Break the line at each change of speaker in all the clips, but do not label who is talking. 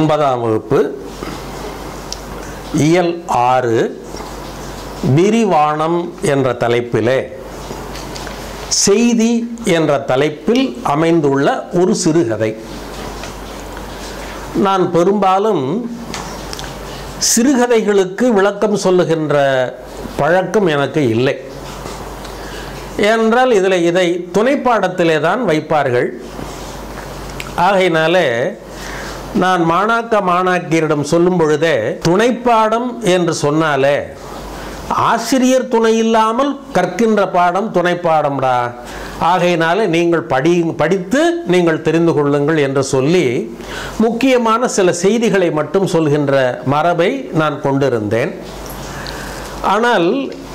9ஆம் வகுப்பு இயல் 6 விரிவானம் என்ற தலைப்பிலே செய்தி என்ற தலைப்பில் அமைந்துள்ள ஒரு சிறுகதை. நான் பெரும்பாலும் சிறுகதைகளுக்கு விளக்கம் சொல்லுகின்ற பழக்கம் எனக்கு இல்லை. ஏனென்றால் இதை துணைப்பாடத்திலே தான் வைப்பார்கள். ஆகையினாலே நான் மாணாக்கியரிடம் சொல்லும் பொழுதே துணைப்பாடம் என்று சொன்னாலே ஆசிரியர் துணை இல்லாமல் கற்கின்ற பாடம் துணைப்பாடம்டா, ஆகையினாலே நீங்கள் படித்து நீங்கள் தெரிந்து கொள்ளுங்கள் என்று சொல்லி முக்கியமான சில செய்திகளை மட்டும் சொல்கின்ற மரபை நான் கொண்டிருந்தேன். ஆனால்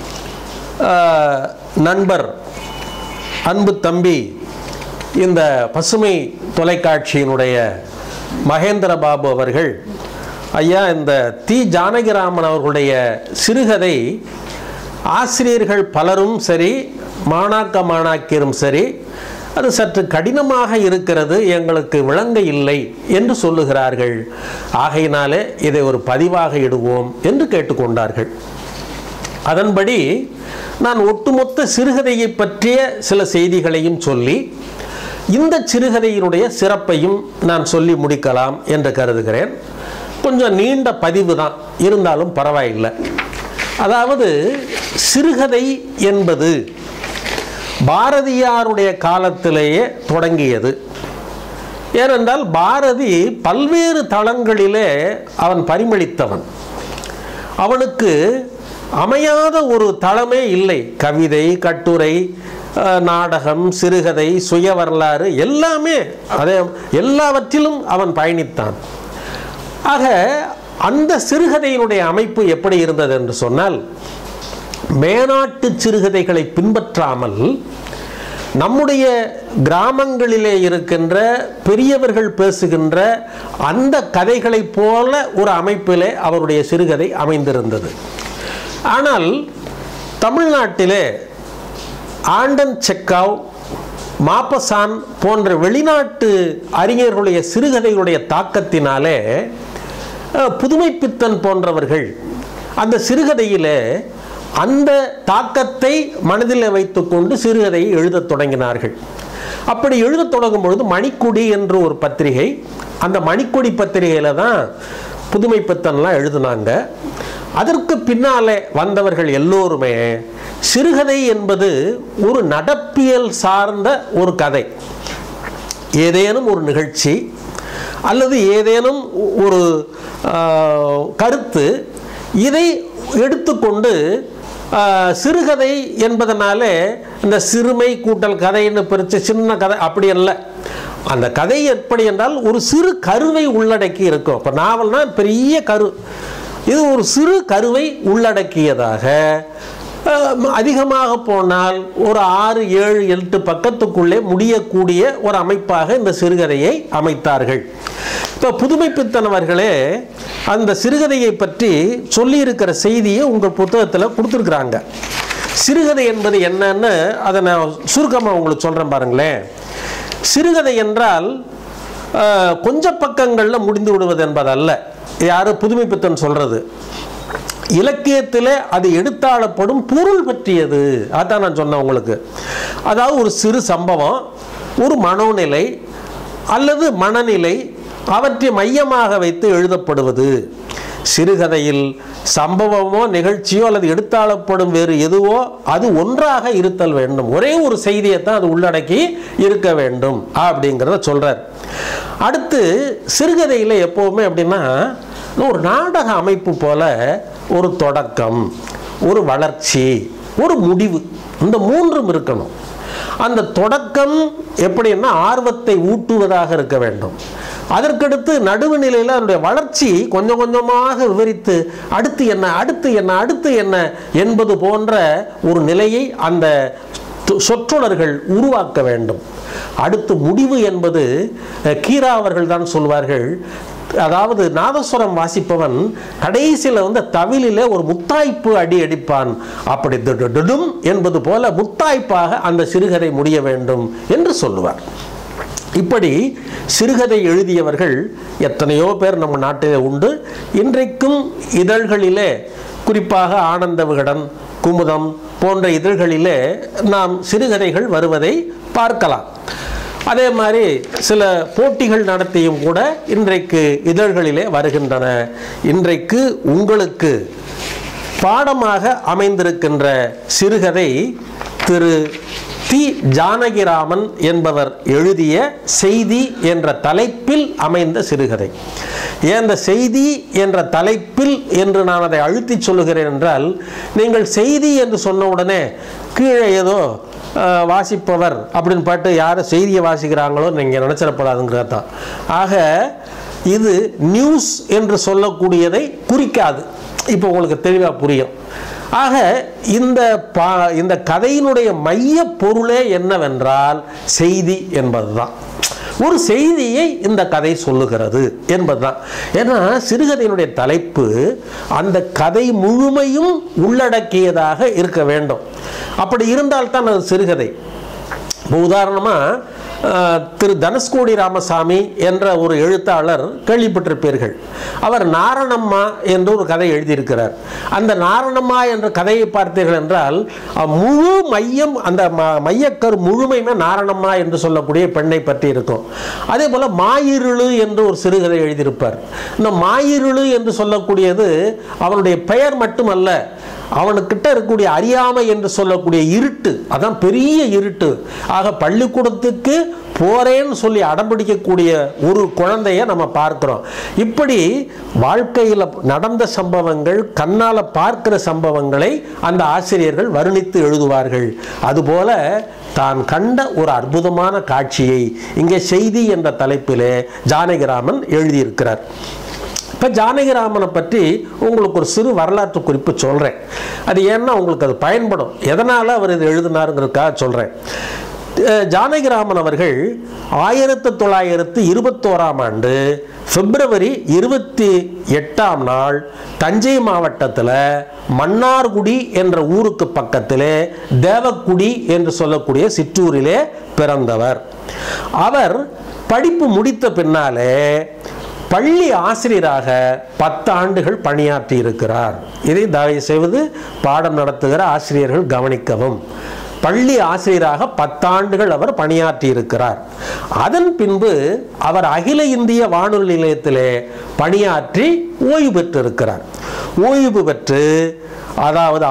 நண்பர் அன்பு தம்பி இந்த பசுமை தொலைக்காட்சியினுடைய மகேந்திர பாபு அவர்கள், ஐயா இந்த தி ஜானகிராமன் அவர்களுடைய சிறுகதை ஆசிரியர்கள் பலரும் சரி மாணாக்கியரும் சரி அது சற்று கடினமாக இருக்கிறது, எங்களுக்கு விளங்க இல்லை என்று சொல்லுகிறார்கள். ஆகையினாலே இதை ஒரு பதிவாக இடுவோம் என்று கேட்டுக்கொண்டார்கள். அதன்படி நான் ஒட்டுமொத்த சிறுகதையை பற்றிய சில செய்திகளையும் சொல்லி இந்த சிறுகதையினுடைய சிறப்பையும் நான் சொல்லி முடிக்கலாம் என்று கருதுகிறேன். கொஞ்சம் நீண்ட பதிவு தான், இருந்தாலும் பரவாயில்லை. அதாவது சிறுகதை என்பது பாரதியாருடைய காலத்திலேயே தொடங்கியது. ஏனென்றால் பாரதி பல்வேறு தளங்களிலே அவன் பரிமளித்தவன். அவனுக்கு அமையாத ஒரு தளமே இல்லை. கவிதை, கட்டுரை, நாடகம், சிறுகதை, சுய வரலாறு எல்லாமே எல்லாவற்றிலும் அவன் பயணித்தான். ஆக அந்த சிறுகதையினுடைய அமைப்பு எப்படி இருந்தது என்று சொன்னால், மேனாட்டு சிறுகதைகளை பின்பற்றாமல் நம்முடைய கிராமங்களிலே இருக்கின்ற பெரியவர்கள் பேசுகின்ற அந்த கதைகளைப் போல ஒரு அமைப்பிலே அவருடைய சிறுகதை அமைந்திருந்தது. ஆனால் தமிழ்நாட்டிலே ஆண்டன் செக்காவ், மாப்பசான் போன்ற வெளிநாட்டு அறிஞர்களுடைய சிறுகதைகளுடைய தாக்கத்தினாலே புதுமைப்பித்தன் போன்றவர்கள் அந்த சிறுகதையிலே அந்த தாக்கத்தை மனதில் வைத்துக்கொண்டு சிறுகதையை எழுதத் தொடங்கினார்கள். அப்படி எழுதத் தொடங்கும் பொழுது மணிக்கொடி என்று ஒரு பத்திரிகை, அந்த மணிக்கொடி பத்திரிகையில் தான் புதுமைப்பித்தன்லாம் எழுதினாங்க. அதற்கு பின்னாலே வந்தவர்கள் எல்லோருமே சிறுகதை என்பது ஒரு நடப்பியல் சார்ந்த ஒரு கதை, ஏதேனும் ஒரு நிகழ்ச்சி அல்லது ஏதேனும் ஒரு கருத்து, இதை எடுத்துக்கொண்டு சிறுகதை என்பதனாலே இந்த சிறுமை கூட்டல் கதைன்னு பிரித்து சின்ன கதை அப்படி அல்ல. அந்த கதை எப்படி என்றால் ஒரு சிறு கருவை உள்ளடக்கி இருக்கும். இப்போ நாவல்னா பெரிய கரு, இது ஒரு சிறு கருவை உள்ளடக்கியதாக, அதிகமாக போனால் ஒரு 6, 7, 8 பக்கத்துக்குள்ளே முடியக்கூடிய ஒரு அமைப்பாக இந்த சிறுகதையை அமைத்தார்கள். இப்போ புதுமைப்பித்தனவர்களே அந்த சிறுகதையை பற்றி சொல்லியிருக்கிற செய்தியை உங்கள் புத்தகத்தில் கொடுத்துருக்குறாங்க. சிறுகதை என்பது என்னன்னு அதை நான் சுருக்கமாக உங்களுக்கு சொல்கிறேன் பாருங்களேன். சிறுகதை என்றால் கொஞ்சம் பக்கங்களில் முடிந்து விடுவது என்பதல்ல. யாரு புதுமைப்பித்தன் சொல்றது, இலக்கியத்தில் அது எடுத்தாளப்படும் பொருள் பற்றியது. அதான் நான் சொன்னேன் உங்களுக்கு. அதாவது ஒரு சிறு சம்பவம், ஒரு மனோநிலை அல்லது மனநிலை, அவற்றை மையமாக வைத்து எழுதப்படுவது. சிறுகதையில் சம்பவமோ நிகழ்ச்சியோ அல்லது எடுத்தாளப்படும் வேறு எதுவோ அது ஒன்றாக இருத்தல் வேண்டும். ஒரே ஒரு செய்தியை தான் அது உள்ளடக்கி இருக்க வேண்டும் அப்படிங்கிறத சொல்றார். அடுத்து சிறுகதையில் எப்போவுமே அப்படின்னா ஒரு நாடக அமைப்பு போல ஒரு தொடக்கம், ஒரு வளர்ச்சி, ஒரு முடிவு, இந்த மூன்றும் இருக்கணும். அந்த தொடக்கம் எப்படின்னா ஆர்வத்தை ஊட்டுவதாக இருக்க வேண்டும். அதற்கடுத்து நடுவு நிலையில் அதனுடைய வளர்ச்சி கொஞ்சம் கொஞ்சமாக விவரித்து அடுத்து என்ன அடுத்து என்ன அடுத்து என்ன என்பது போன்ற ஒரு நிலையை அந்த சொற்றொடர்கள் உருவாக்க வேண்டும். அடுத்து முடிவு என்பது கீரா அவர்கள் தான் சொல்வார்கள். அதாவது நாதஸ்வரம் வாசிப்பவன் கடைசியில் தவிலிலே ஒரு முத்தாய்ப்பு அடிப்பான். அப்படி திடும் என்பது போல முத்தாய்ப்பாக அந்த சிறுகதை முடிய வேண்டும் என்று சொல்லுவார். இப்படி சிறுகதை எழுதியவர்கள் எத்தனையோ பேர் நம்ம நாட்டிலே உண்டு. இன்றைக்கும் இதழ்களிலே, குறிப்பாக ஆனந்த விகடன், குமுதம் போன்ற இதழ்களிலே நாம் சிறுகதைகள் வருவதை பார்க்கலாம். அதே மாதிரி சில போட்டிகள் நடத்தியும் கூட இன்றைக்கு இதழ்களிலே வருகின்றன. இன்றைக்கு உங்களுக்கு பாடமாக அமைந்திருக்கின்ற சிறுகதை திரு தி. ஜானகிராமன் என்பவர் எழுதிய செய்தி என்ற தலைப்பில் அமைந்த சிறுகதை. ஏன் இந்த செய்தி என்ற தலைப்பில் என்று நான் அதை அழுத்தி சொல்லுகிறேன் என்றால், நீங்கள் செய்தி என்று சொன்ன உடனே கீழே ஏதோ வாசிப்பவர் அப்படின்னு பாட்டு யார் செய்தியை வாசிக்கிறாங்களோ நீங்கள் நினச்சிடப்படாதுங்கிறது தான். ஆக இது நியூஸ் என்று சொல்லக்கூடியதை குறிக்காது. இப்போ உங்களுக்கு தெளிவாக புரியும். ஆக இந்த கதையினுடைய மைய பொருளே என்னவென்றால் செய்தி என்பதுதான். ஒரு செய்தியை இந்த கதை சொல்லுகிறது என்பதுதான். ஏன்னா சிறுகதையினுடைய தலைப்பு அந்த கதை முழுமையும் உள்ளடக்கியதாக இருக்க வேண்டும். அப்படி இருந்தால்தான் அது சிறுகதை. உதாரணமாக திரு தனுஷ்கோடி ராமசாமி என்ற ஒரு எழுத்தாளர் கேள்விப்பட்டிருப்பீர்கள். அவர் நாரணம்மா என்று ஒரு கதை எழுதியிருக்கிறார். அந்த நாரணம்மா என்ற கதையை பார்த்தீர்கள் என்றால் முழு மையம், அந்த மையக்கரு முழுமையுமே நாரணம்மா என்று சொல்லக்கூடிய பெண்ணை பற்றி இருக்கும். அதே போல் மாயிருளு என்று ஒரு சிறுகதை எழுதியிருப்பார். இந்த மாயிருளு என்று சொல்லக்கூடியது அவனுடைய பெயர் மட்டுமல்ல, அவனுக்கிட்ட இருக்கக்கூடிய அறியாமை என்று சொல்லக்கூடிய இருட்டு, அதான் பெரிய இருட்டு. ஆக பள்ளிக்கூடத்துக்கு போறேன்னு சொல்லி அடம்பிடிக்கக்கூடிய ஒரு குழந்தைய நம்ம பார்க்கிறோம். இப்படி வாழ்க்கையில் நடந்த சம்பவங்கள், கண்ணால் பார்க்கிற சம்பவங்களை அந்த ஆசிரியர்கள் வர்ணித்து எழுதுவார்கள். அதுபோல தான் கண்ட ஒரு அற்புதமான காட்சியை இங்கே செய்தி என்ற தலைப்பிலே ஜானகிராமன் எழுதியிருக்கிறார். இப்போ ஜானகிராமனை பற்றி உங்களுக்கு ஒரு சிறு வரலாற்று குறிப்பு சொல்கிறேன். அது ஏன்னா உங்களுக்கு அது பயன்படும். எதனால் அவர் இது எழுதினாருங்கிறதுக்காக சொல்கிறேன். ஜானகிராமன் அவர்கள் 1921ஆம் ஆண்டு பிப்ரவரி 28ஆம் நாள் தஞ்சை மாவட்டத்தில் மன்னார்குடி என்ற ஊருக்கு பக்கத்திலே தேவக்குடி என்று சொல்லக்கூடிய சிற்றூரிலே பிறந்தவர். அவர் படிப்பு முடித்த பின்னாலே பள்ளி ஆசிரியராக 10 ஆண்டுகள் பணியாற்றி இருக்கிறார். இதை தயவு செய்து பாடம் நடத்துகிற ஆசிரியர்கள் கவனிக்கவும். பள்ளி ஆசிரியராக 10 ஆண்டுகள் அவர் பணியாற்றி இருக்கிறார். அதன் பின்பு அவர் அகில இந்திய வானொலி நிலையத்திலே பணியாற்றி ஓய்வு பெற்றிருக்கிறார். ஓய்வு பெற்று அதாவது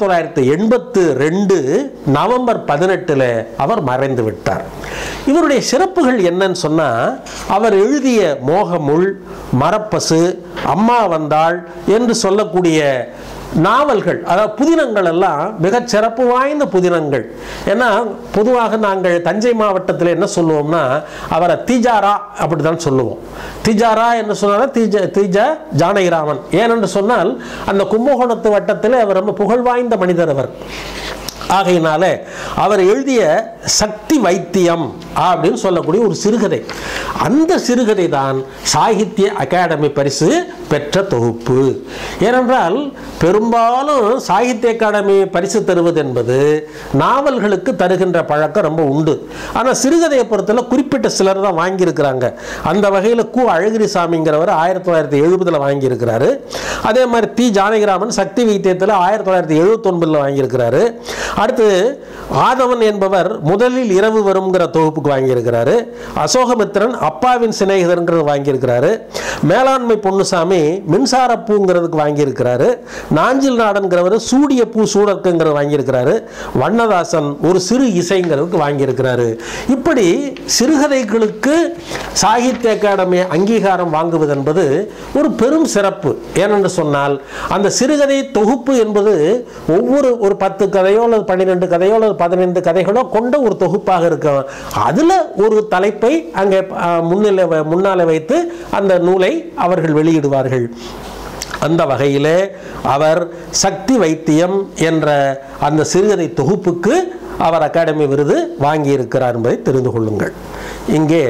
1982 நவம்பர் 18 அவர் மறைந்து விட்டார். இவருடைய சிறப்புகள் என்னன்னு சொன்னா, அவர் எழுதிய மோகமுள், மரப்பசு, அம்மா வந்தாள் என்று சொல்லக்கூடிய நாவல்கள், அதாவது புதினங்கள் எல்லாம் மிகச் சிறப்பு வாய்ந்த புதினங்கள். ஏன்னா பொதுவாக நாங்கள் தஞ்சை மாவட்டத்தில் என்ன சொல்லுவோம்னா, அவரை திஜாரா அப்படிதான் சொல்லுவோம். திஜாரா என்று சொன்னால் திஜா ஜானகிராமன். ஏனென்று சொன்னால் அந்த கும்பகோணத்து வட்டத்தில் அவர் ரொம்ப புகழ் வாய்ந்த மனிதர் அவர். ஆகையினால அவர் எழுதிய சக்தி வைத்தியம் அப்படின்னு சொல்லக்கூடிய ஒரு சிறுகதை, அந்த சிறுகதை தான் சாகித்ய அகாடமி பரிசு பெற்ற தொகுப்பு. ஏனென்றால் பெரும்பாலும் சாகித்ய அகாடமி பரிசு தருவது என்பது நாவல்களுக்கு தருகின்ற பழக்கம் ரொம்ப உண்டு. ஆனால் சிறுகதையை பொறுத்தவரை குறிப்பிட்ட சிலர் தான் வாங்கியிருக்கிறாங்க. அந்த வகையில் கு. அழகிரிசாமிங்கிறவர் 1970 வாங்கியிருக்கிறாரு. அதே மாதிரி தி. ஜானகிராமன் சக்தி வைத்தியத்தில் 1979 வாங்கியிருக்கிறாரு. அடுத்து ஆதவன் என்பவர் முதலில் இரவு வரும்ங்கிற தொகுப்புக்கு வாங்கியிருக்கிறாரு. அசோகமித்திரன் அப்பாவின் சிநேகிதர்ங்கிறது வாங்கியிருக்கிறாரு. மேலாண்மை பொன்னுசாமி மின்சார பூங்கிறதுக்கு வாங்கியிருக்கிறாரு. நாஞ்சில் நாடன்கிறவர் சூடிய பூ சூடக்குங்கிறது வாங்கியிருக்கிறாரு. வண்ணதாசன் ஒரு சிறு இசைங்கிறதுக்கு வாங்கியிருக்கிறாரு. இப்படி சிறுகதைகளுக்கு சாகித்ய அகாடமி அங்கீகாரம் வாங்குவது என்பது ஒரு பெரும் சிறப்பு. ஏனென்று சொன்னால் அந்த சிறுகதை தொகுப்பு என்பது ஒவ்வொரு ஒரு 10 கதையோ அல்லது 12 கதையோ அல்லது 15 கதைகளோ கொண்ட ஒரு தொகுப்பாக இருக்கும். அதில் ஒரு தலைப்பை அங்கே முன்னாலே வைத்து அந்த நூலை அவர்கள் வெளியிடுவார்கள். அந்த வகையிலே அவர் சக்தி வைத்தியம் என்ற அந்த சிறுகதை தொகுப்புக்கு அவர் அகாடமி விருது வாங்கியிருக்கிறார் என்பதை தெரிந்து கொள்ளுங்கள். இங்கே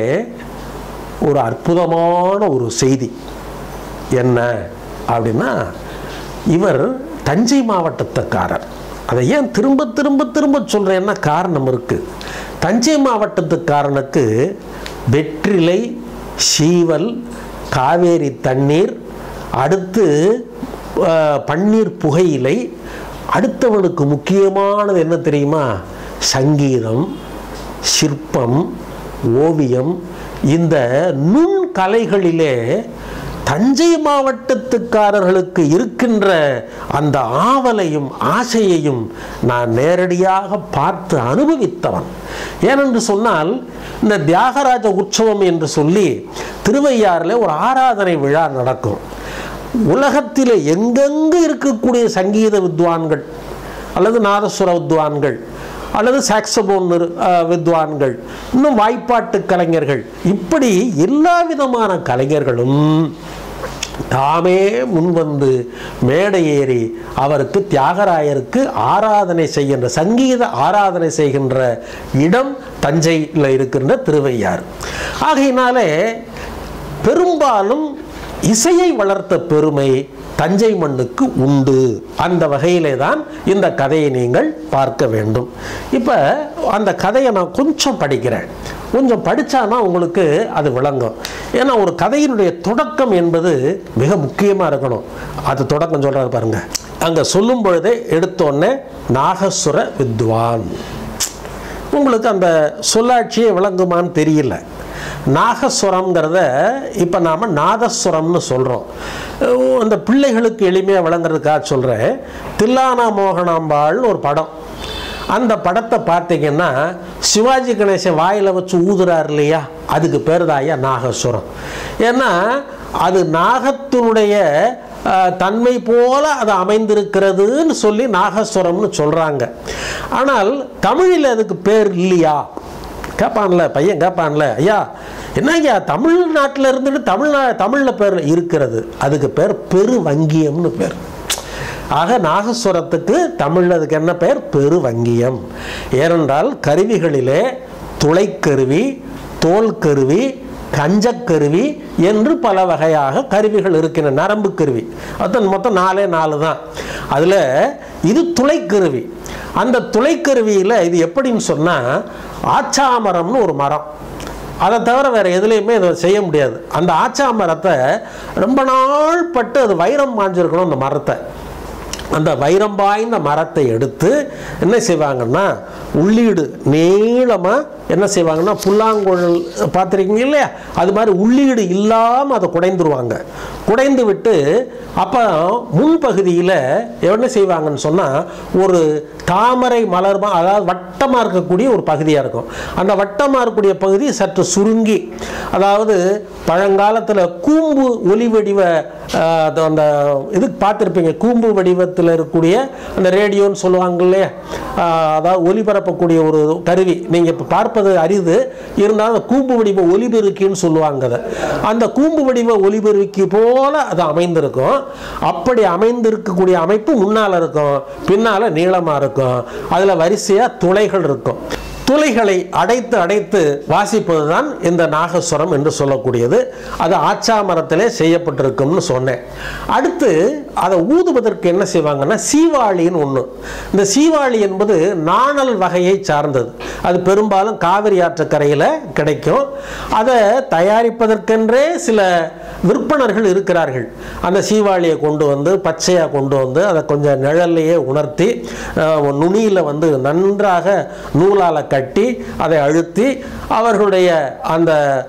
ஒரு அற்புதமான ஒரு செய்தி என்ன அப்படின்னா, இவர் தஞ்சை மாவட்டத்துக்காரர். அதை ஏன் திரும்ப திரும்ப திரும்ப சொல்கிறேன்னா காரணம் இருக்குது. தஞ்சை மாவட்டத்துக்காரனுக்கு வெற்றிலை, சீவல், காவேரி தண்ணீர், அடுத்து பன்னீர் புகையிலை, அடுத்தவனுக்கு முக்கியமானது என்ன தெரியுமா? சங்கீதம், சிற்பம், ஓவியம். இந்த நுண்கலைகளிலே தஞ்சை மாவட்டத்துக்காரர்களுக்கு இருக்கின்ற அந்த ஆவலையும் ஆசையையும் நான் நேரடியாக பார்த்து அனுபவித்தவன். ஏனென்று சொன்னால், இந்த தியாகராஜ உற்சவம் என்று சொல்லி திருவையாறில் ஒரு ஆராதனை விழா நடக்கும். உலகத்தில் எங்கெங்கு இருக்கக்கூடிய சங்கீத வித்வான்கள் அல்லது நாதஸ்வர வித்வான்கள் அல்லது சாக்ஸபோன் வித்வான்கள், இன்னும் வாய்ப்பாட்டு கலைஞர்கள், இப்படி எல்லா விதமான கலைஞர்களும் தாமே முன்வந்து மேடை ஏறி அவருக்கு, தியாகராயருக்கு ஆராதனை செய்கின்ற, சங்கீத ஆராதனை செய்கின்ற இடம் தஞ்சையில் இருக்கின்ற திருவையாறு. ஆகையினாலே பெரும்பாலும் இசையை வளர்த்த பெருமை தஞ்சை மண்ணுக்கு உண்டு. அந்த வகையிலே தான் இந்த கதையை நீங்கள் பார்க்க வேண்டும். இப்போ அந்த கதையை நான் கொஞ்சம் படிக்கிறேன். கொஞ்சம் படித்தானா உங்களுக்கு அது விளங்கும். ஏன்னா ஒரு கதையினுடைய தொடக்கம் என்பது மிக முக்கியமாக இருக்கணும். அது தொடக்கம் சொல்கிறாரு பாருங்க. அங்கே சொல்லும் பொழுதே எடுத்தோடனே நாகசுர வித்வான். உங்களுக்கு அந்த சொல்லாட்சியே விளங்குமான்னு தெரியல. நாகஸ்வரம்ங்கிறத இப்போ நாம் நாதஸ்வரம்னு சொல்கிறோம். அந்த பிள்ளைகளுக்கு எளிமையாக விளங்குறதுக்காக சொல்கிறேன். தில்லானா மோகனாம்பாள்னு ஒரு படம். அந்த படத்தை பார்த்தீங்கன்னா சிவாஜி கணேசன் வாயில் வச்சு ஊதுறாரு இல்லையா, அதுக்கு பேர் தான் ஐயா நாகஸ்வரம். ஏன்னா அது நாகத்தினுடைய தன்மை போல அது அமைந்திருக்கிறதுன்னு சொல்லி நாகஸ்வரம்னு சொல்கிறாங்க. ஆனால் தமிழில் அதுக்கு பேர் இல்லையா கேட்பான்ல பையன், கேட்பான்ல, ஐயா என்ன ஐயா தமிழ்நாட்டில் இருந்துட்டு தமிழில் பேர் இருக்கிறது, அதுக்கு பேர் பெருவங்கியம்னு பேர். ஆக நாகஸ்வரத்துக்கு தமிழில் அதுக்கு என்ன பேர்? பெருவங்கியம். ஏனென்றால் கருவிகளிலே துளைக்கருவி, தோல்கருவி, கஞ்சக்கருவி என்று பல வகையாக கருவிகள் இருக்கின்றன. நரம்பு கருவி அது மொத்தம் 4 தான். அதில் இது துளைக்கருவி. அந்த துளைக்கருவியில் இது எப்படின்னு சொன்னால், ஆச்சாமரம்னு ஒரு மரம், அதை தவிர வேறு எதுலேயுமே இதை செய்ய முடியாது. அந்த ஆச்சாமரத்தை ரொம்ப நாள் பட்டு அது வைரம் பாஞ்சிருக்கணும். அந்த மரத்தை, அந்த வைரம் பாய்ந்த மரத்தை எடுத்து என்ன செய்வாங்கன்னா, உள்ளீடு நீளமாக என்ன செய்வாங்கன்னா, புல்லாங்குழல் பார்த்துருக்கீங்க இல்லையா, அது மாதிரி உள்ளீடு இல்லாமல் அதை குடைந்துருவாங்க. குடைந்து விட்டு அப்போ முன்பகுதியில் என்ன செய்வாங்கன்னு சொன்னால், ஒரு தாமரை மலர்மா, அதாவது வட்டமாக இருக்கக்கூடிய ஒரு பகுதியாக இருக்கும். அந்த வட்டமாக இருக்கக்கூடிய பகுதி சற்று சுருங்கி, அதாவது பழங்காலத்தில் கூம்பு ஒலி வடிவ அந்த இதுக்கு பார்த்துருப்பீங்க, கூம்பு வடிவத்தில் இருக்கக்கூடிய அந்த ரேடியோன்னு சொல்லுவாங்க இல்லையா, அதாவது ஒலிபரப்பக்கூடிய ஒரு கருவி. நீங்கள் இப்போ பார்ப்பது அரிது, இருந்தாலும் அந்த கூம்பு வடிவ ஒலிபெருக்கின்னு சொல்லுவாங்க. அதை அந்த கூம்பு வடிவ ஒலிபெருக்கி போல அது அமைந்திருக்கும். அப்படி அமைந்திருக்கக்கூடிய அமைப்பு முன்னால் இருக்கும், பின்னால் நீளமாக இருக்கும். அதில் வரிசையாக துளைகள் இருக்கும். துளைகளை அடைத்து அடைத்து வாசிப்பது தான் இந்த நாகஸ்வரம் என்று சொல்லக்கூடியது. அது ஆச்சாமரத்திலே செய்யப்பட்டிருக்கும்னு சொன்னேன். அடுத்து அதை ஊதுவதற்கு என்ன செய்வாங்கன்னா, சீவாளின்னு ஒன்று. இந்த சீவாளி என்பது நாணல் வகையை சார்ந்தது. அது பெரும்பாலும் காவிரி ஆற்றுக்கரையில் கிடைக்கும். அதை தயாரிப்பதற்கென்றே சில விற்பனர்கள் இருக்கிறார்கள். அந்த சீவாளியை கொண்டு வந்து பச்சையாக கொண்டு வந்து அதை கொஞ்சம் நிழல்லையே உணர்த்தி நுனியில் வந்து நன்றாக நூலால் கட்டி அதை அழுத்தி அவர்களுடைய அந்த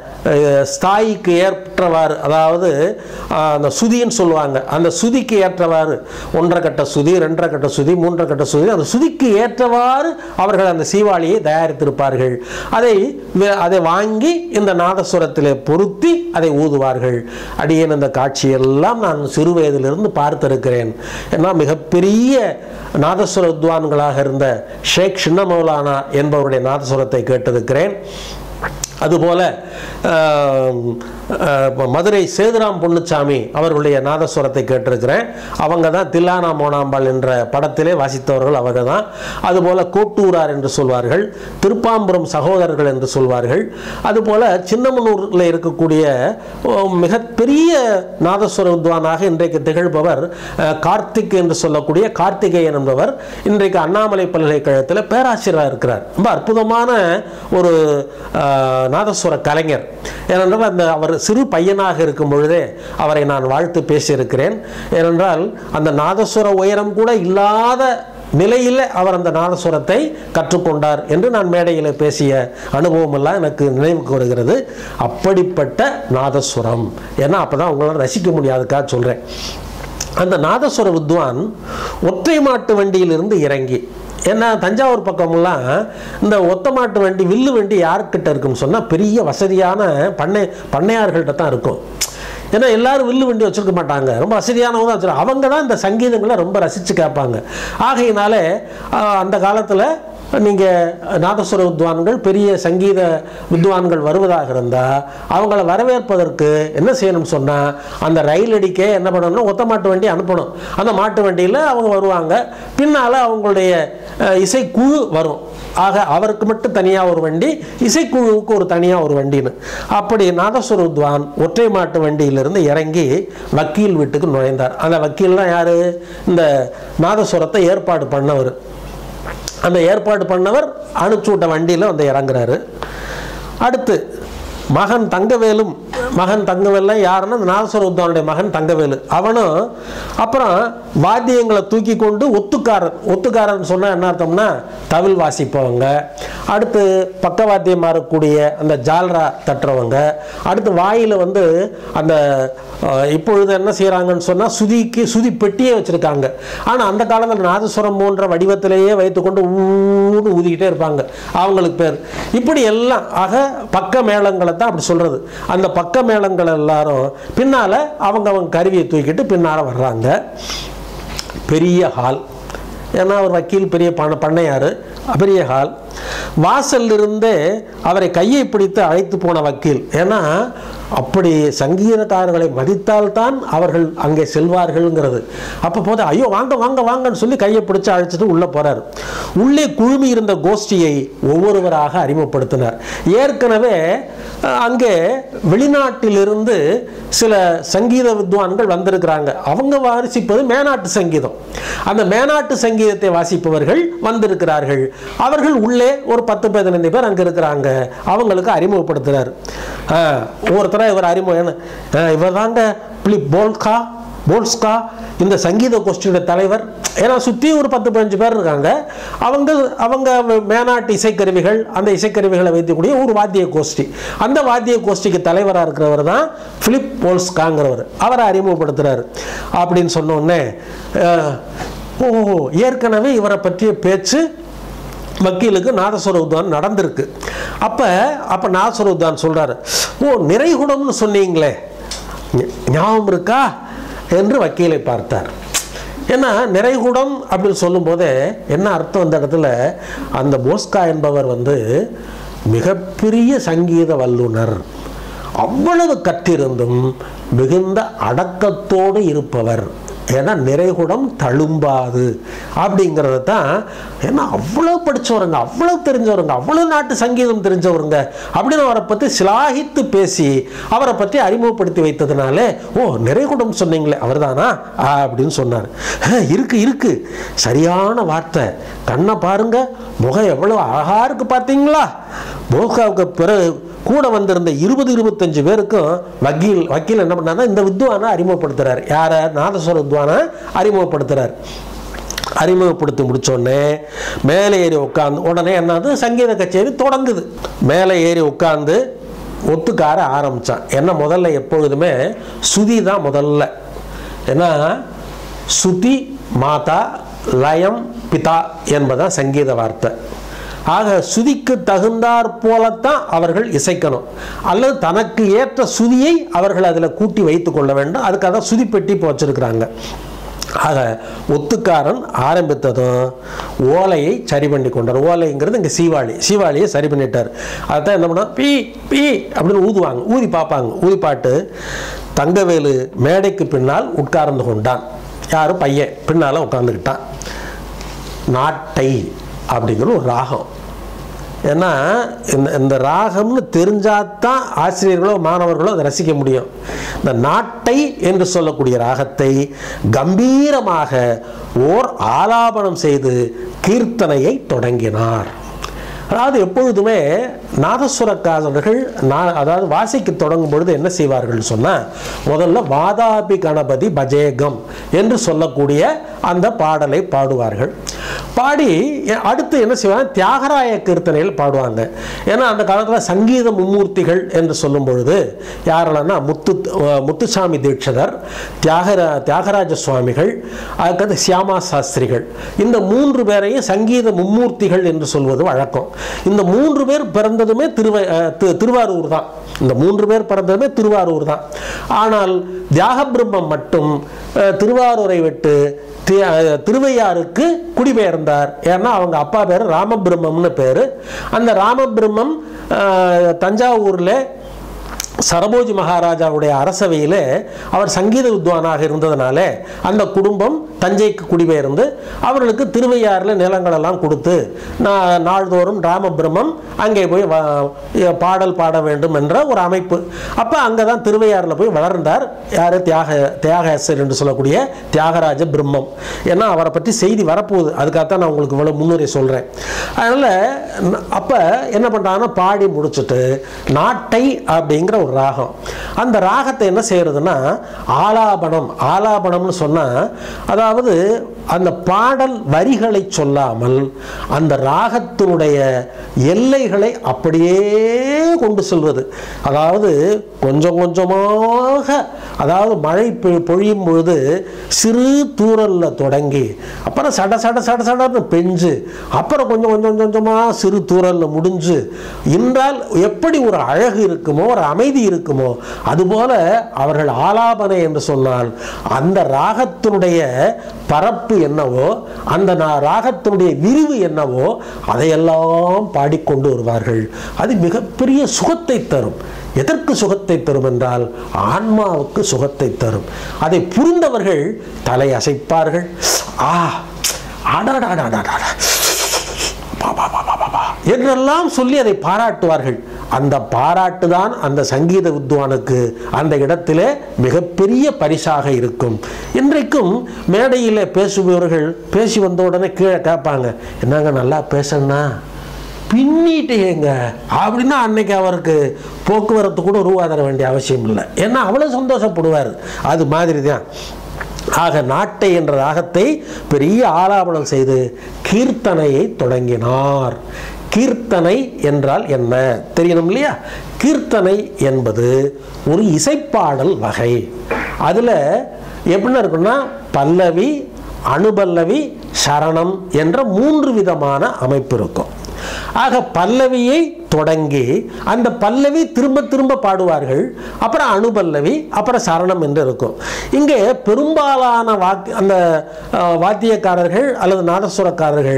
ஸ்தாயிக்கு ஏற்றவாறு, அதாவது அந்த சுதின்னு சொல்லுவாங்க, அந்த சுதிக்கு ஏற்றவாறு 1.5 கட்ட சுதி, 2.5 கட்ட சுதி, 3.5 கட்ட சுதி, அந்த சுதிக்கு ஏற்றவாறு அவர்கள் அந்த சீவாளியை தயாரித்திருப்பார்கள். அதை வாங்கி இந்த நாதஸ்வரத்திலே பொருத்தி அதை ஊதுவார்கள். அடியேன் இந்த காட்சியெல்லாம் நான் சிறு வயதிலிருந்து பார்த்திருக்கிறேன். ஏன்னா மிகப்பெரிய நாதஸ்வர வித்வான்களாக இருந்த ஷேக் சின்ன மௌலானா என்பவருடைய நாதஸ்வரத்தை கேட்டிருக்கிறேன். அதுபோல மதுரை சேதுராம் பொன்னுச்சாமி அவர்களுடைய நாதஸ்வரத்தை கேட்டிருக்கிறேன். அவங்க தான் தில்லானா மோனாம்பாள் என்ற படத்திலே வாசித்தவர்கள் அவங்க தான். அதுபோல் கோட்டூரார் என்று சொல்வார்கள், திருப்பாம்புரம் சகோதரர்கள் என்று சொல்வார்கள். அதுபோல் சின்னமனூரில் இருக்கக்கூடிய மிகப்பெரிய நாதஸ்வர வித்வானாக இன்றைக்கு திகழ்பவர் கார்த்திக் என்று சொல்லக்கூடிய கார்த்திகேயன் என்பவர் இன்றைக்கு அண்ணாமலை பல்கலைக்கழகத்தில் பேராசிரியராக இருக்கிறார். ரொம்ப அற்புதமான ஒரு நாதஸ்வர கலைஞர். ஏனென்றால் அவர் சிறு பையனாக இருக்கும் பொழுதே அவரை நான் வாழ்த்து பேசியிருக்கிறேன். ஏனென்றால் அந்த நாதஸ்வர உயரம் கூட இல்லாத நிலையில் அவர் அந்த நாதஸ்வரத்தை கற்றுக்கொண்டார் என்று நான் மேடையில் பேசிய அனுபவம் எல்லாம் எனக்கு நினைவுக்கு வருகிறது. அப்படிப்பட்ட நாதஸ்வரம், ஏன்னா அப்போதான் உங்களால் ரசிக்க முடியாதுக்காக சொல்கிறேன். அந்த நாதஸ்வர வித்வான் ஒற்றை மாட்டு வண்டியிலிருந்து இறங்கி, ஏன்னா தஞ்சாவூர் பக்கமெல்லாம் இந்த ஒத்த மாட்டு வண்டி வில்லு வண்டி யாருக்கிட்ட இருக்குன்னு சொன்னால் பெரிய வசதியான பண்ணையார்கள்ட்ட தான் இருக்கும். ஏன்னா எல்லாரும் வில்லு வண்டி வச்சுருக்க மாட்டாங்க, ரொம்ப வசதியானவங்க தான் வச்சுருக்காங்க. அவங்க தான் இந்த சங்கீதங்களை ரொம்ப ரசித்து கேட்பாங்க. ஆகையினால அந்த காலத்தில் நீங்கள் நாதஸ்வர வித்வான்கள், பெரிய சங்கீத வித்வான்கள் வருவதாக இருந்தால் அவங்கள வரவேற்பதற்கு என்ன செய்யணும்னு சொன்னால், அந்த ரயில் அடிக்கே என்ன பண்ணணும்னா ஒத்த மாட்டு வண்டி அனுப்பணும். அந்த மாட்டு வண்டியில் அவங்க வருவாங்க, பின்னால் அவங்களுடைய இசைக்குழு வரும். ஆக அவருக்கு மட்டும் தனியாக ஒரு வண்டி, இசைக்குழுவுக்கு ஒரு தனியாக ஒரு வண்டின்னு. அப்படி நாதஸ்வர வித்வான் ஒற்றை மாட்டு வண்டியிலிருந்து இறங்கி வக்கீல் வீட்டுக்கு நுழைந்தார். அந்த வக்கீல்லாம் யார்? இந்த நாதஸ்வரத்தை ஏற்பாடு பண்ணவர். அந்த ஏற்பாடு பண்ணவர் அனுப்பிச்சு விட்ட வண்டியில் வந்து இறங்குறாரு. அடுத்து மகன் தங்கவேலும், மகன் தங்கவேலாம் யாருன்னா அந்த நாதஸ்வர வித்வானுடைய மகன் தங்கவேலு, அவனும் அப்புறம் வாத்தியங்களை தூக்கி கொண்டு ஒத்துக்காரன் சொன்னால் என்ன அர்த்தம்னா தவில் வாசிப்பவங்க, அடுத்து பக்கவாத்தியம் மாறக்கூடிய அந்த ஜால்ரா தட்டுறவங்க, அடுத்து வாயில் வந்து அந்த இப்பொழுது என்ன செய்கிறாங்கன்னு சொன்னால் சுதி பெட்டியே வச்சுருக்காங்க. ஆனால் அந்த காலத்தில் நாதஸ்வரம் போன்ற வடிவத்திலேயே வைத்துக்கொண்டு ஊன்னு ஊதிக்கிட்டே இருப்பாங்க, அவங்களுக்கு பேர். இப்படி எல்லாம் ஆக பக்க மேளங்களை தான் அப்படி சொல்கிறது. அந்த பக்க மேளங்கள் எல்லாரும் பின்னால் அவங்க கருவியை தூக்கிட்டு பின்னால் வர்றாங்க. பெரிய ஹால், ஏன்னா அவர் வக்கீல், பெரிய பண்ணையார், பெரிய ஹால். வாசலிருந்தே அவரை கையை பிடித்து அழைத்து போன வக்கீல். ஏன்னா அப்படி சங்கீதக்காரர்களை மதித்தால்தான் அவர்கள் அங்கே செல்வார்கள்ங்கிறது. அப்போ போது ஐயோ வாங்க வாங்க வாங்கன்னு சொல்லி கையை பிடிச்சு அழைச்சிட்டு உள்ளே போகிறார். உள்ளே குழுமி இருந்த கோஷ்டியை ஒவ்வொருவராக அறிமுகப்படுத்தினார். ஏற்கனவே அங்கே வெளிநாட்டிலிருந்து சில சங்கீத வித்வான்கள் வந்திருக்கிறாங்க. அவங்க வாசிப்பது மேனாட்டு சங்கீதம். அந்த மேனாட்டு சங்கீதத்தை வாசிப்பவர்கள் வந்திருக்கிறார்கள். அவர்கள் உள்ளே ஒரு 10-15 பேர் அங்கே இருக்கிறாங்க. அவங்களுக்கு அறிமுகப்படுத்துகிறார். ஒருத்தர இவர் அறிமுகம், இவர் தாங்க போல்ஸ்கா இந்த சங்கீத கோஷ்டியோட தலைவர். ஏன்னா சுற்றி ஒரு 10-15 பேர் இருக்காங்க. அவங்க மேனாட்டு இசைக்கருவிகள், அந்த இசைக்கருவிகளை வைத்துக்கூடிய ஒரு வாத்திய கோஷ்டி. அந்த வாத்திய கோஷ்டிக்கு தலைவராக இருக்கிறவர் தான் பிலிப் போல்ஸ்காங்கிறவர். அவரை அறிமுகப்படுத்துகிறார். அப்படின்னு சொன்னோடனே ஏற்கனவே இவரை பற்றிய பேச்சு வக்கீலுக்கு நாதஸ்வர வித்வான் நடந்திருக்கு. அப்போ நாதஸ்வர வித்வான் சொல்கிறாரு, நிறைகுடம்னு சொன்னீங்களே ஞாபகம் இருக்கா என்று வக்கீலை பார்த்தார். ஏன்னா நிறைகுடம் அப்படின்னு சொல்லும் போதே என்ன அர்த்தம், அந்த இடத்துல அந்த போஸ்கா என்பவர் வந்து மிகப்பெரிய சங்கீத வல்லுனர், அவ்வளவு கற்றிருந்தும் மிகுந்த அடக்கத்தோடு இருப்பவர். ஏன்னா நிறைகுடம் தழும்பாது அப்படிங்கிறது தான். ஏன்னா அவ்வளோ படித்தவருங்க, அவ்வளோ தெரிஞ்சவருங்க, அவ்வளோ நாட்டு சங்கீதம் தெரிஞ்சவருங்க அப்படின்னு அவரை பற்றி சிலாகித்து பேசி அவரை பற்றி அறிமுகப்படுத்தி வைத்ததுனால நிறைகுடம் சொன்னீங்களே அவர் தானா அப்படின்னு சொன்னார். இருக்கு சரியான வார்த்தை, கண்ணை பாருங்க, முகம் எவ்வளோ அழகா இருக்கு பார்த்தீங்களா. போஸ்காவுக்கு பிறகு கூட வந்திருந்த 20-25 பேருக்கும் வக்கீல் என்ன பண்ணாருன்னா இந்த வித்வானை அறிமுகப்படுத்துறார். யாரை? நாதஸ்வர வித்வானை அறிமுகப்படுத்துறார். அறிமுகப்படுத்தி முடிச்சோடனே மேலே ஏறி உட்காந்து உடனே என்னது சங்கீத கச்சேரி தொடங்குது. மேலே ஏறி உட்காந்து ஒத்துக்கார ஆரம்பித்தான். என்ன முதல்ல எப்பொழுதுமே சுதி தான் முதல்ல. ஏன்னா சுதி மாதா, லயம் பிதா என்பதான் சங்கீத வார்த்தை. ஆக சுதிக்கு தகுந்தாற் போலத்தான் அவர்கள் இசைக்கணும், அல்லது தனக்கு ஏற்ற சுதியை அவர்கள் அதில் கூட்டி வைத்து கொள்ள வேண்டும். அதுக்காக சுதி பெட்டி இப்போ வச்சிருக்கிறாங்க. ஆக ஒத்துக்காரன் ஆரம்பித்ததும் ஓலையை சரி பண்ணி கொண்டார். ஓலைங்கிறது இங்கே சீவாளியை சரி பண்ணிட்டார். அதுதான் என்ன பண்ணா பீ பீ அப்படின்னு ஊதுவாங்க, ஊதி பார்ப்பாங்க. ஊதி பாட்டு தங்கவேலு மேடைக்கு பின்னால் உட்கார்ந்து கொண்டான். யாரும் பையன் பின்னால் உட்கார்ந்துக்கிட்டான். நாட்டை அப்படிங்கிற ஒரு ராகம். ஏன்னா இந்த ராகம்னு தெரிஞ்சாதான் ஆசிரியர்களோ மாணவர்களோ அதை ரசிக்க முடியும். இந்த நாட்டை என்று சொல்லக்கூடிய ராகத்தை கம்பீரமாக ஓர் ஆலாபனம் செய்து கீர்த்தனையை தொடங்கினார். அதாவது எப்பொழுதுமே நாதஸ்வரக்காரர்கள் அதாவது வாசிக்க தொடங்கும் பொழுது என்ன செய்வார்கள் சொன்னால், முதல்ல வாதாபி கணபதி பஜேகம் என்று சொல்லக்கூடிய அந்த பாடலை பாடுவார்கள். பாடி அடுத்து என்ன செய்வாங்க, தியாகராய கீர்த்தனையில் பாடுவாங்க. ஏன்னா அந்த காலத்தில் சங்கீத மும்மூர்த்திகள் என்று சொல்லும் பொழுது யாரெல்லாம்னா முத்துசாமி தீட்சிதர், தியாகராஜ சுவாமிகள், அதுக்கடுத்து சியாமா சாஸ்திரிகள், இந்த 3 பேரையும் சங்கீத மும்மூர்த்திகள் என்று சொல்வது வழக்கம். இந்த 3 பேர் பிறந்ததுமே திருவாரூர் தான். இந்த 3 பேர் பிறந்ததுமே திருவாரூர் தான். ஆனால் தியாகபிரம்மம் மட்டும் திருவாரூரை விட்டு திருவையாறுக்கு குடிபெயர்ந்தார். ஏன்னா அவங்க அப்பா பேர் ராமபிரம்மம்னு பேர். அந்த ராமபிரம்மம் தஞ்சாவூரில் சரபோஜி மகாராஜாவுடைய அரசவையில் அவர் சங்கீத வித்வானாக இருந்ததுனால அந்த குடும்பம் தஞ்சைக்கு குடிபெயர்ந்து அவர்களுக்கு திருவையாறில் நிலங்களெல்லாம் கொடுத்து நாள்தோறும் ராமபிரம்மம் அங்கே போய் பாடல் பாட வேண்டும் என்ற ஒரு அமைப்பு. அப்போ அங்கே தான் திருவையாறில் போய் வளர்ந்தார். யார்? தியாகேசர் என்று சொல்லக்கூடிய தியாகராஜ பிரம்மம். ஏன்னா அவரை பற்றி செய்தி வரப்போகுது, அதுக்காகத்தான் நான் உங்களுக்கு இவ்வளோ முன்னுரை சொல்கிறேன். அதனால் அப்போ என்ன பண்ணுறாங்கன்னா, பாடி முடிச்சுட்டு நாட்டை அப்படிங்கிற ஒரு ராகம், அந்த ராகத்தை என்ன செய்யறதுன்னா ஆலாபனம்னு சொன்னா, அதாவது அந்த பாடல் வரிகளை சொல்லாமல் அந்த ராகத்தினுடைய எல்லைகளை அப்படியே கொண்டு செல்வது. அதாவது கொஞ்சம் கொஞ்சமாக, அதாவது மழை பொழியும் பொழுது சிறு தூரல்ல தொடங்கி அப்புறம் சட சட சட சடன்னு பெஞ்சு அப்புறம் கொஞ்சம் கொஞ்சம் கொஞ்சமாக சிறு தூரல்ல முடிஞ்சு என்றால் எப்படி ஒரு அழகு இருக்குமோ, ஒரு அமைதி இருக்குமோ, அதுபோல அவர்கள் ஆலாபனை என்று சொன்னால் அந்த ராகத்தினுடைய பரப்பு என்னவோ, அந்த ராகத்தினுடைய விரிவு என்னவோ அதையெல்லாம் பாடிக்கொண்டு வருவார்கள். அது மிகப்பெரிய சுகத்தை தரும். எதற்கு சுகத்தை தரும் என்றால் ஆன்மாவுக்கு சுகத்தை தரும். அதை புரிந்தவர்கள் தலை அசைப்பார்கள். என்றெல்லாம் சொல்லி அதை பாராட்டுவார்கள். அந்த பாராட்டு தான் அந்த சங்கீத வித்வானுக்கு அந்த இடத்திலே மிகப்பெரிய பரிசாக இருக்கும். இன்றைக்கும் மேடையில் பேசுபவர்கள் பேசி வந்த உடனே கீழே கேட்பாங்க, என்னங்க நல்லா பேசணும்னா பின்னிட்டேங்க அப்படின்னா அன்னைக்கு அவருக்கு போக்குவரத்து கூட ரூபா தர வேண்டிய அவசியம் இல்லை. ஏன்னா அவ்வளோ சந்தோஷப்படுவார். அது மாதிரி தான். ஆக நாட்டை என்ற ராகத்தை பெரிய ஆலாபனம் செய்து கீர்த்தனையை தொடங்கினார். கீர்த்தனை என்றால் என்ன தெரியணும் இல்லையா? கீர்த்தனை என்பது ஒரு இசைப்பாடல் வகை. அதில் எப்படின்னா இருக்குன்னா, பல்லவி, அனுபல்லவி, சரணம் என்ற 3 விதமான அமைப்பு இருக்கும். ஆக பல்லவியை தொடங்கி அந்த பல்லவி திரும்ப திரும்ப பாடுவார்கள். அப்புறம் அனுபல்லவி, அப்புறம் சரணம் என்று இருக்கும். இங்கே பெரும்பாலான அந்த வாத்தியக்காரர்கள் அல்லது நாதஸ்வரக்காரர்கள்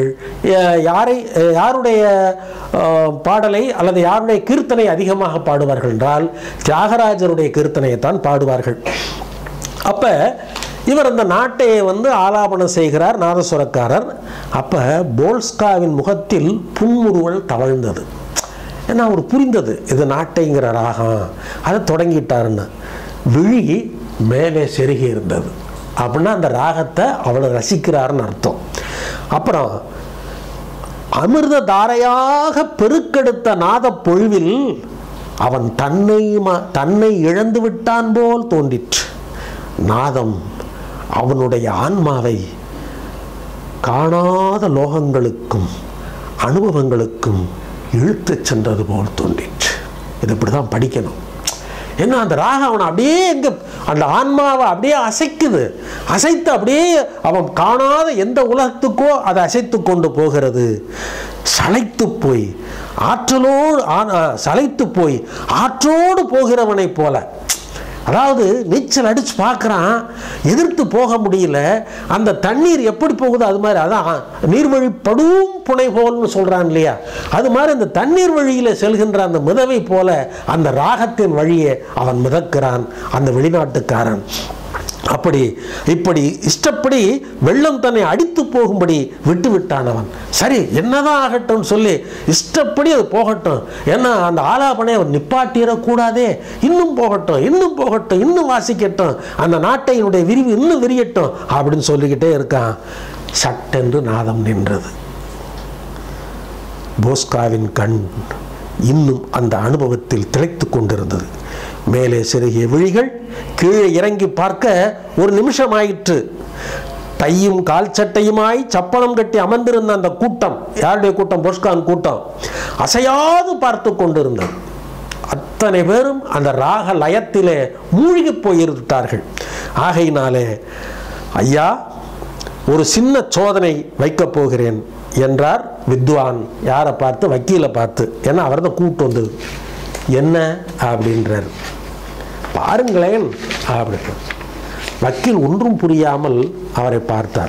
யாருடைய பாடலை அல்லது யாருடைய கீர்த்தனை அதிகமாக பாடுவார்கள் என்றால் தியாகராஜருடைய கீர்த்தனையை தான் பாடுவார்கள். அப்போ இவர் அந்த நாட்டையை ஆலாபனம் செய்கிறார் நாதஸ்வரக்காரர். அப்போ போல்ஸ்காவின் முகத்தில் புன்முறுவல் தவழ்ந்தது. ஏன்னா அவர் புரிந்தது இது நாட்டைங்கிற ராகம், அதை தொடங்கிட்டாருன்னு. விழி மேலே செருகி இருந்தது. அப்படின்னா அந்த ராகத்தை அவ்வளோ ரசிக்கிறாருன்னு அர்த்தம். அப்புறம் அமிர்த தாரையாக பெருக்கெடுத்த நாத பொழிவில் அவன் தன்னை இழந்து விட்டான் போல் தோன்றிற்று. நாதம் அவனுடைய ஆன்மாவை காணாத லோகங்களுக்கும் அனுபவங்களுக்கும் இழுத்து சென்றது போல் தோன்றிற்று. இது இப்படிதான் படிக்கணும். ஏன்னா அந்த ராகம் அவனை அப்படியே அந்த ஆன்மாவை அப்படியே அசைக்குது. அசைத்து அப்படியே அவன் காணாத எந்த உலகத்துக்கோ அதை அசைத்து கொண்டு போகிறது. சளைத்து போய் ஆற்றோடு போகிறவனை போல, அதாவது நீச்சல் அடிச்சு பார்க்குறான், எதிர்த்து போக முடியல. அந்த தண்ணீர் எப்படி போகுதோ அது மாதிரி, அதான் நீர்வழி படும் புனை போல்னு சொல்கிறான் இல்லையா? அது மாதிரி அந்த தண்ணீர் வழியில் செல்கின்ற அந்த மிதவை போல அந்த ராகத்தின் வழியே அவன் மிதக்கிறான் அந்த வெளிநாட்டுக்காரன். இப்படி இஷ்டப்படி வெள்ளம் தன்னை அடித்து போகும்படி விட்டு விட்டான் அவன். சரி, என்னதான் ஆகட்டும் சொல்லி இஷ்டப்படி அது போகட்டும். ஏன்னா அந்த ஆலாபனை அவன் நிப்பாட்டிடக்கூடாதே. இன்னும் போகட்டும், இன்னும் வாசிக்கட்டும், அந்த நாட்டையினுடைய விரிவு இன்னும் விரியட்டும் அப்படின்னு சொல்லிக்கிட்டே இருக்கான். சட்டென்று நாதம் நின்றது. போஸ்காவின் கண் இன்னும் அந்த அனுபவத்தில் திளைத்து கொண்டிருந்தது. மேலே சிறுகிய விழிகள் கீழே இறங்கி பார்க்க ஒரு நிமிஷம் ஆயிற்று. டையும் கால் சட்டையுமாய் சப்பனம் கட்டி அமர்ந்திருந்த அந்த கூட்டம், யாருடைய கூட்டம்? போஸ்கான் கூட்டம், அசையாது பார்த்து கொண்டிருந்தது. அத்தனை பேரும் அந்த ராக லயத்திலே மூழ்கி போயிருந்தார்கள். ஆகையினாலே, ஐயா, ஒரு சின்ன சோதனை வைக்கப் போகிறேன் என்றார் வித்வான். யாரை பார்த்து? வக்கீலை பார்த்து. ஏன்னா அவர் தான் கூப்பிட்டு வந்தது. என்ன அப்படின்றார். பாருங்களேன் அப்படின்ற. வக்கீல் ஒன்றும் புரியாமல் அவரை பார்த்தார்.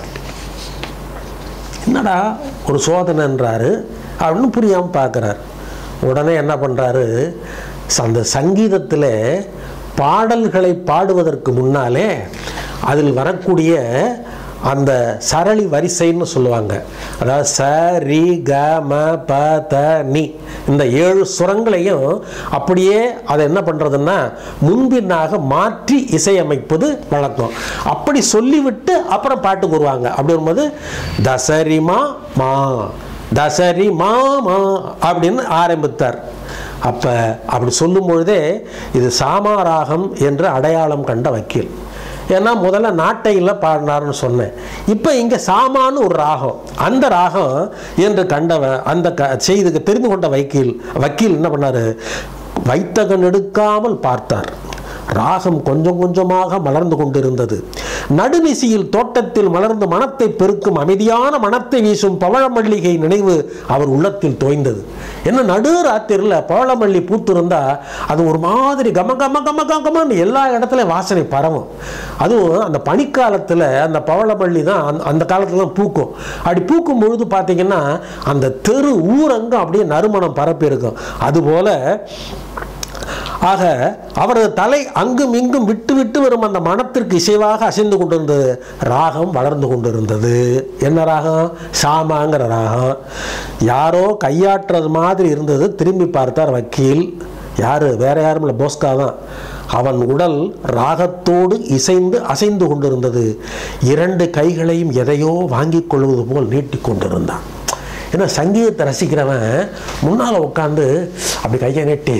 என்னடா ஒரு சோதனைன்றாரு அப்படின்னு புரியாமல் பார்க்குறார். உடனே என்ன பண்ணுறாரு, அந்த சங்கீதத்தில் பாடல்களை பாடுவதற்கு முன்னாலே அதில் வரக்கூடிய அந்த சரளி வரிசைன்னு சொல்லுவாங்க. அதாவது ச ரி க ம ப த நி, இந்த 7 சுரங்களையும் அப்படியே அதை என்ன பண்ணுறதுன்னா முன்பின்னாக மாற்றி இசையமைப்பது வழக்கம். அப்படி சொல்லிவிட்டு அப்புறம் பாட்டுக்கு வருவாங்க. அப்படி வரும்போது தசரிமா மா தசரி மா மா அப்படின்னு ஆரம்பித்தார். அப்போ அப்படி சொல்லும் பொழுதே இது சாமாராகம் என்று அடையாளம் கண்ட வக்கீல். ஏன்னா முதல்ல நாட்டையில் பாடினார்னு சொன்னேன். இப்போ இங்கே சாமான்னு ஒரு ராகம், அந்த ராகம் என்று கண்டவன் அந்த செய்திக்கு தெரிந்து கொண்ட வக்கீல் என்ன பண்ணார், வைத்தகன் எடுக்காமல் பார்த்தார். ராகம் கொஞ்சம் கொஞ்சமாக மலர்ந்து கொண்டிருந்தது. நடுநிசியில் தோட்டத்தில் மலர்ந்து மனத்தை பெருக்கும் அமைதியான மனத்தை வீசும் பவழமல்லிகை நினைவு அவர் உள்ளத்தில் தோய்ந்தது. என்ன, நடு ராத்திரியில் பவழமல்லி பூத்திருந்தா அது ஒரு மாதிரி கம கம கம கமன்னு எல்லா இடத்துலையும் வாசனை பரவும். அதுவும் அந்த பனிக்காலத்தில் அந்த பவழமல்லி தான் அந்த காலத்தில் தான் பூக்கும். அப்படி பூக்கும் பொழுது பார்த்தீங்கன்னா அந்த தெரு ஊரங்கும் அப்படியே நறுமணம் பரப்பி இருக்கும். அதுபோல ஆக அவரது தலை அங்கும் இங்கும் விட்டு விட்டு வரும் அந்த மனத்திற்கு இசைவாக அசைந்து கொண்டிருந்தது. ராகம் வளர்ந்து கொண்டிருந்தது. என்ன ராகம்? சாமாங்கிற ராகம். யாரோ கையாற்றுறது மாதிரி இருந்தது. திரும்பி பார்த்தார் வக்கீல். யாரு? வேற யாரும் இல்லை, போஸ்கா தான். அவன் உடல் ராகத்தோடு இசைந்து அசைந்து கொண்டிருந்தது. 2 கைகளையும் எதையோ வாங்கிக் கொள்வது போல் நீட்டி கொண்டிருந்தான். ஏன்னா சங்கீதத்தை ரசிக்கிறவன் முன்னால் உட்காந்து அப்படி கையை நீட்டி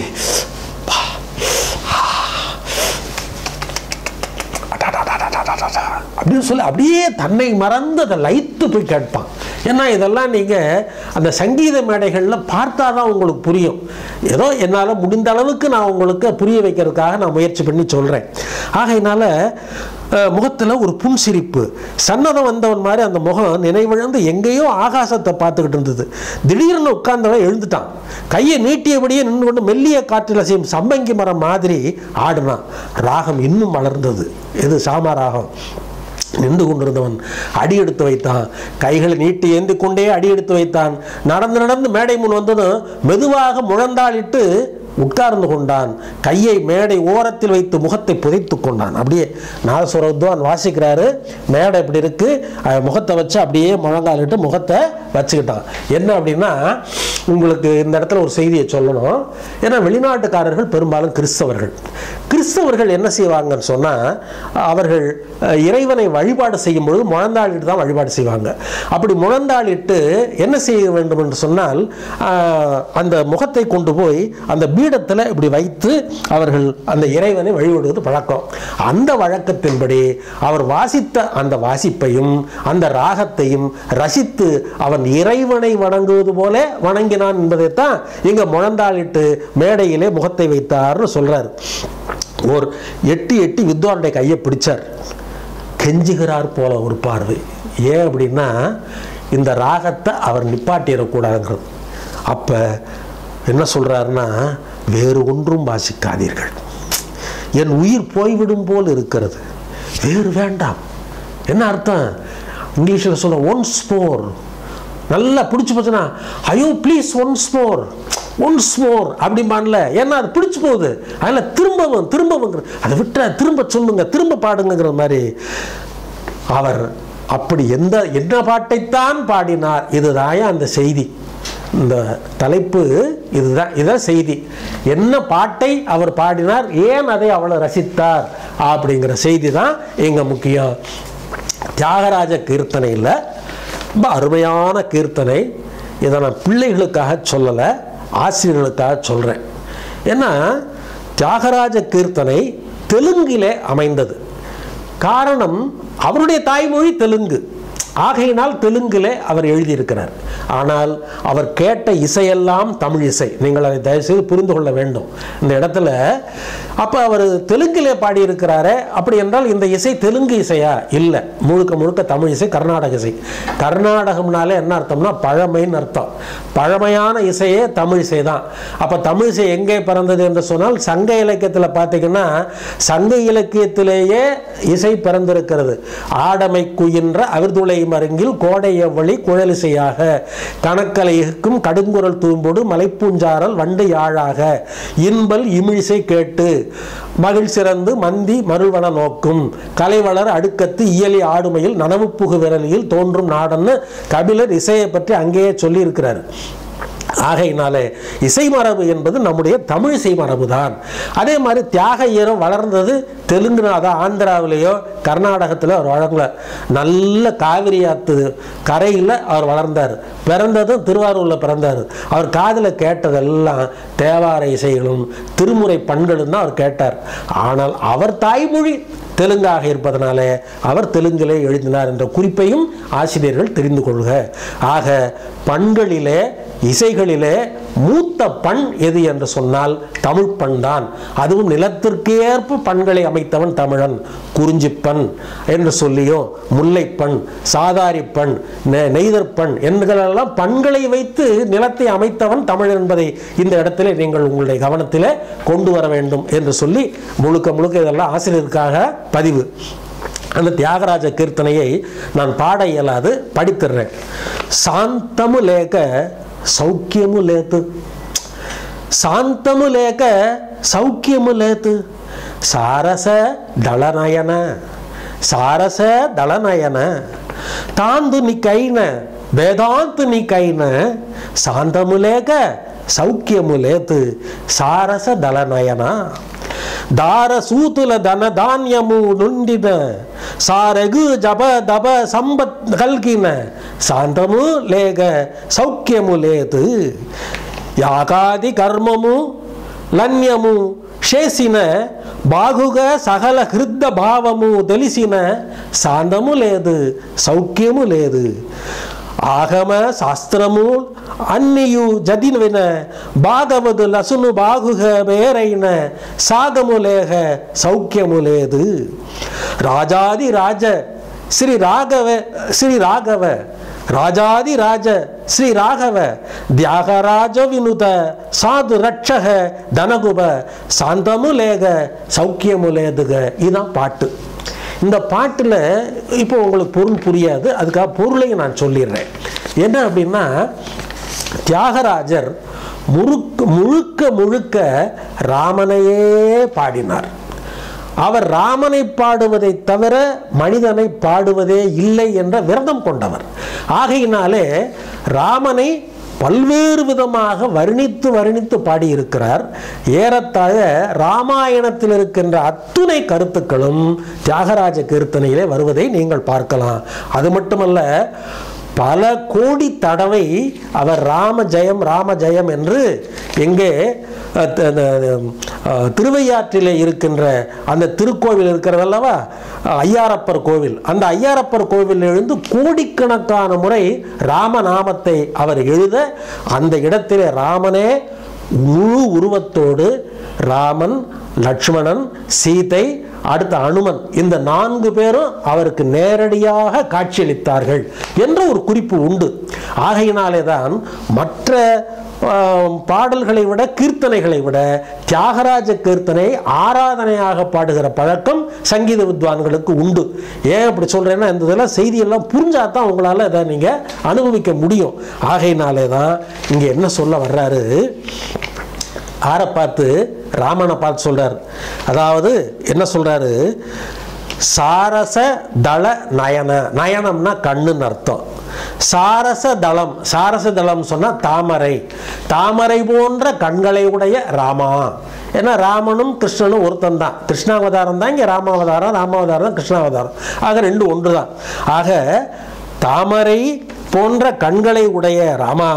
அப்படின்னு சொல்லி அப்படியே தன்னை மறந்து அதை லைத்து போய் கேட்பான். ஏன்னா இதெல்லாம் நீங்கள் அந்த சங்கீத மேடைகளில் பார்த்தா தான் உங்களுக்கு புரியும். ஏதோ என்னால் முடிந்த அளவுக்கு நான் உங்களுக்கு புரிய வைக்கிறதுக்காக நான் முயற்சி பண்ணி சொல்கிறேன். ஆகையினால முகத்தில் ஒரு புன்சிரிப்பு, சன்னதம் வந்தவன் மாதிரி அந்த முகம் நினைவிழந்து எங்கேயோ ஆகாசத்தை பார்த்துக்கிட்டு இருந்தது. திடீர்னு உட்கார்ந்தவன் எழுந்துட்டான். கையை நீட்டியபடியே நின்று கொண்டு மெல்லிய காற்றில் செய்யும் சம்பங்கி மரம் மாதிரி ஆடினான். ராகம் இன்னும் வளர்ந்தது. இது சாமா ராகம். நின்று கொண்டிருந்தவன் அடி எடுத்து வைத்தான். கைகளை நீட்டி ஏந்தி கொண்டே அடி எடுத்து வைத்தான். நடந்து நடந்து மேடை முன் வந்ததும் மெதுவாக முழந்தாளிட்டு உட்கார்ந்து கொண்டான். கையை மேடை ஓரத்தில் வைத்து முகத்தை புதைத்து கொண்டான். அப்படியே நாதஸ்வரத்வான் வாசிக்கிறாரு. மேடை இப்படி இருக்கு, முகத்தை வச்சு அப்படியே முழங்காலிட்டு முகத்தை வச்சுக்கிட்டான். என்ன அப்படின்னா, உங்களுக்கு இந்த இடத்துல ஒரு செய்தியை சொல்லணும். ஏன்னா வெளிநாட்டுக்காரர்கள் பெரும்பாலும் கிறிஸ்தவர்கள் என்ன செய்வாங்கன்னு சொன்னால், அவர்கள் இறைவனை வழிபாடு செய்யும் பொழுது முழந்தாளிட்டு தான் வழிபாடு செய்வாங்க. அப்படி முழந்தாளிட்டு என்ன செய்ய வேண்டும் என்று சொன்னால், அந்த முகத்தை கொண்டு போய் அந்த பீடத்தில் இப்படி வைத்து அவர்கள் அந்த இறைவனை வழிபடுவது பழக்கம். அந்த வழக்கத்தின்படி அவர் வாசித்த அந்த வாசிப்பையும் அந்த ராகத்தையும் ரசித்து அவன் இறைவனை வணங்குவது போல வணங்கினான் என்பதைத்தான் இங்க முழந்தாளிட்டு மேடையிலே முகத்தை வைத்தார்னு சொல்றார். ஒரு எட்டி வித்வானுடைய கையை பிடிச்சார். கெஞ்சுகிறார் போல ஒரு பார்வை. ஏன் அப்படின்னா, இந்த ராகத்தை அவர் நிப்பாட்டிடக்கூடாதுங்கிறது. அப்ப என்ன சொல்றாருன்னா, வேறு ஒன்றும் வாசிக்காதீர்கள், என் உயிர் போய்விடும் போல் இருக்கிறது, வேறு வேண்டாம். என்ன அர்த்தம்? இங்கிலீஷில் சொல்ற ஒன்ஸ் மோர். நல்லா பிடிச்சி போச்சுன்னா, ஐயோ ப்ளீஸ் ஒன்ஸ் மோர் அப்படிம்பான்ல. ஏன்னா அது பிடிச்சி போகுது. அதில் திரும்பவும் அதை விட்டு திரும்ப சொல்லுங்க, திரும்ப பாடுங்கிற மாதிரி. அவர் அப்படி என்ன பாட்டைத்தான் பாடினார். இதுதான் அந்த செய்தி. இந்த தலைப்பு இதுதான். இதான் செய்தி. என்ன பாட்டை அவர் பாடினார், ஏன் அதை அவ்வளவு ரசித்தார் அப்படிங்கிற செய்தி தான் இங்க முக்கியம். தியாகராஜ கீர்த்தனையில் ரொம்ப அருமையான கீர்த்தனை. இதை நான் பிள்ளைகளுக்காக சொல்லலை, ஆசிரியர்களுக்காக சொல்கிறேன். ஏன்னா தியாகராஜ கீர்த்தனை தெலுங்கிலே அமைந்தது. காரணம், அவருடைய தாய்மொழி தெலுங்கு, ஆகையினால் தெலுங்கிலே அவர் எழுதியிருக்கிறார். ஆனால் அவர் கேட்ட இசையெல்லாம் தமிழ் இசை. நீங்கள் அதை தயவுசெய்து புரிந்து கொள்ள வேண்டும் இந்த இடத்துல. அப்போ அவர் தெலுங்கிலே பாடியிருக்கிறாரே, அப்படி என்றால் இந்த இசை தெலுங்கு இசையா? இல்லை, முழுக்க முழுக்க தமிழ் இசை, கர்நாடக இசை. கர்நாடகம்னாலே என்ன அர்த்தம்னா பழமைன்னு அர்த்தம். பழமையான இசையே தமிழ் இசை தான். அப்போ தமிழ் இசை எங்கே பிறந்தது என்று சொன்னால் சங்க இலக்கியத்தில் பார்த்தீங்கன்னா சங்க இலக்கியத்திலேயே இசை பிறந்திருக்கிறது. ஆடமை குயின்ற அவிர்துளை மருங்கில் கோடை எவ்வளி குழலிசையாக கணக்கலைக்கும் கடுங்குரல் தூம்போடு மலைப்பூஞ்சாரல் வண்டு யாழாக இன்பல் இமிழிசை கேட்டு மகிழ் சிறந்து மந்தி மருள்வன நோக்கும் கலைவளர் அடுக்கத்து இயலி ஆடுமையில் நனவு புகு விரலியில் தோன்றும் நாடன்னு கபிலர் இசையை பற்றி அங்கேயே சொல்லி இருக்கிறார். ஆகையினாலே இசை மரபு என்பது நம்முடைய தமிழ் இசை மரபு தான். அதே மாதிரி தியாக ஈரம் வளர்ந்தது தெலுங்கு, அதான் ஆந்திராவிலேயோ கர்நாடகத்தில் அவர் வளரல. நல்ல காவிரி ஆத்து கரையில் அவர் வளர்ந்தார். பிறந்ததும் திருவாரூரில் பிறந்தார். அவர் காதில் கேட்டதெல்லாம் தேவார இசைகளும் திருமுறை பண்களும் தான் அவர் கேட்டார். ஆனால் அவர் தாய்மொழி தெலுங்காக இருப்பதனாலே அவர் தெலுங்கிலே எழுதினார் என்ற குறிப்பையும் ஆசிரியர்கள் தெரிந்து கொள்க. ஆக பண்களிலே இசைகளிலே மூத்த பண் எது என்று சொன்னால் தமிழ் பண் தான். அதுவும் நிலத்திற்கு ஏற்ப பண்களை அமைத்தவன் தமிழன். குறிஞ்சிப்பண் என்று சொல்லியோ முல்லைப்பண், சாதாரிப்பண், நெய்தற்பண் என்களெல்லாம் பண்களை வைத்து நிலத்தை அமைத்தவன் தமிழ் என்பதை இந்த இடத்திலே நீங்கள் உங்களுடைய கவனத்திலே கொண்டு வர வேண்டும் என்று சொல்லி முழுக்க முழுக்க இதெல்லாம் ஆசிரியருக்காக பதிவு. அந்த தியாகராஜ கீர்த்தனையை நான் பாட இயலாது, படித்திடுறேன். சாந்தமு லேக సౌఖ్యము లేదు, శాంతము లేక సౌఖ్యము లేదు, సారస దళనయన సారస దళనయన తాందునికైన వేదాంతునికైన శాంతము లేక సౌఖ్యము లేదు, సారస దళనయన దార సూతుల ధన ధాన్యము నుండిన సారెగు జబ దబ సంపత్ కలిగిన శాంతము లేక సౌఖ్యము లేదు, యాగాది కర్మము లన్యము చేసిన బాగుగా సకల హృద భావము తెలిసిన శాంతము లేదు, సౌఖ్యము లేదు, ఆగమ శాస్త్రము అన్నియు చదివిన భాగవదు లసును బాగుగా వేరైన సాగము లేక సౌఖ్యము లేదు, రాజాది రాజ శ్రీ రాఘవ రాజాది రాజ శ్రీ రాఘవ தியாகராஜ வினுத சாது ரட்சக தனகுப சாந்தமு லேக சௌக்கியமு லேதுக. இதுதான் பாட்டு. இந்த பாட்டில் இப்போ உங்களுக்கு பொருள் புரியாது, அதுக்காக பொருளையும் நான் சொல்லிடுறேன். என்ன அப்படின்னா, தியாகராஜர் முழுக்க முழுக்க ராமனையே பாடினார். அவர் ராமனை பாடுவதை தவிர மனிதனை பாடுவதே இல்லை என்ற விரதம் கொண்டவர். ஆகையினாலே ராமனை பல்வேறு விதமாக வர்ணித்து பாடியிருக்கிறார். ஏறத்தாழ ராமாயணத்தில் இருக்கின்ற அத்துணை கருத்துக்களும் தியாகராஜ கீர்த்தனையிலே வருவதை நீங்கள் பார்க்கலாம். அது மட்டுமல்ல, பல கோடி தடவை அவர் ராம ஜெயம் என்று எங்கே திருவையாற்றிலே இருக்கின்ற அந்த திருக்கோவில் இருக்கிறதல்லவா, ஐயாரப்பர் கோவில், அந்த ஐயாரப்பர் கோவில் எழுந்து கோடிக்கணக்கான முறை ராமநாமத்தை அவர் எழுத, அந்த இடத்திலே ராமனே முழு உருவத்தோடு, ராமன், லட்சுமணன், சீதை, அடுத்த அனுமன், இந்த 4 பேரும் அவருக்கு நேரடியாக காட்சியளித்தார்கள் என்ற ஒரு குறிப்பு உண்டு. ஆகையினாலே தான் மற்ற பாடல்களை விட, கீர்த்தனைகளை விட தியாகராஜ கீர்த்தனை ஆராதனையாக பாடுகிற பழக்கம் சங்கீத வித்வான்களுக்கு உண்டு. ஏன் அப்படி சொல்றேன்னா, இந்த இதெல்லாம் செய்தியெல்லாம் புரிஞ்சாதான் உங்களால் இதை நீங்கள் அனுபவிக்க முடியும். ஆகையினாலே தான் இங்கே என்ன சொல்ல வர்றாரு, ஆரை பார்த்து, ராமனை பார்த்து சொல்றார். அதாவது என்ன சொல்றாரு, சாரச தள நயன, நயனம்னா கண்ணுன்னு அர்த்தம். சாரச தளம், சாரச தளம் சொன்னா தாமரை, தாமரை போன்ற கண்களை உடைய ராமா. ஏன்னா ராமனும் கிருஷ்ணனும் ஒருத்தன் தான். கிருஷ்ணாவதாரம் தான் இங்கே ராமாவதாரம், ராமாவதாரம் தான் கிருஷ்ணாவதாரம். ஆக 2 ஒன்று தான். ஆக தாமரை போன்ற கண்களை உடைய ராமா,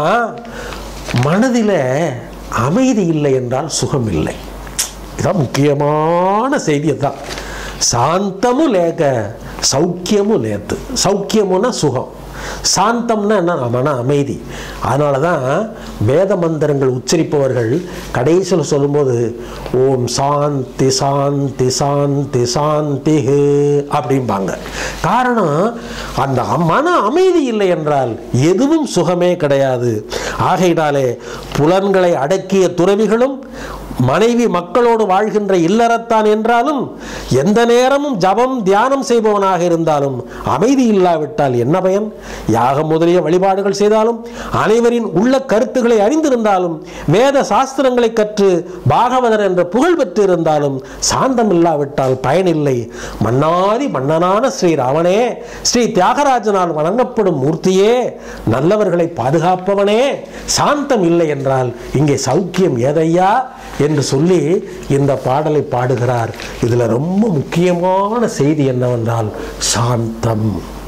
மனதில் அமைதி இல்லை என்றால் சுகம் இல்லை. இதான் முக்கியமான செய்தி. தான் சாந்தமு லேக சௌக்கியமு லேத்து. சௌக்கியமுன்னா சுகம், சாந்தம்னா என்ன? மன அமைதி. அதனால தான் வேத மந்திரங்கள் உச்சரிப்பவர்கள் கடைசியில் சொல்லும்போது ஓம் சாந்தி சாந்தி சாந்தி சாந்தி அப்படிம்பாங்க. காரணம், அந்த மன அமைதி இல்லை என்றால் எதுவும் சுகமே கிடையாது. ஆகையினாலே புலன்களை அடக்கிய துறவிகளும் மனைவி மக்களோடு வாழ்கின்ற இல்லறத்தான் என்றாலும் எந்த நேரமும் ஜபம் தியானம் செய்பவனாக இருந்தாலும் அமைதி இல்லாவிட்டால் என்ன பயன்? யாகம் முதலிய வழிபாடுகள் செய்தாலும் அனைவரின் உள்ள கருத்துக்களை அறிந்திருந்தாலும் வேத சாஸ்திரங்களை கற்று பாகவதர் என்ற புகழ் பெற்று இருந்தாலும் சாந்தம் இல்லாவிட்டால் பயனில்லை. மன்னாதி மன்னனான ஸ்ரீராமனே, ஸ்ரீ தியாகராஜனால் வணங்கப்படும் மூர்த்தியே, நல்லவர்களை பாதுகாப்பவனே, சாந்தம் இல்லை என்றால் இங்கே சௌக்கியம் ஏதையா என்று சொல்லி இந்த பாடலை பாடுகிறார். இதில் ரொம்ப முக்கியமான செய்தி என்னவென்றால் சாந்தம்,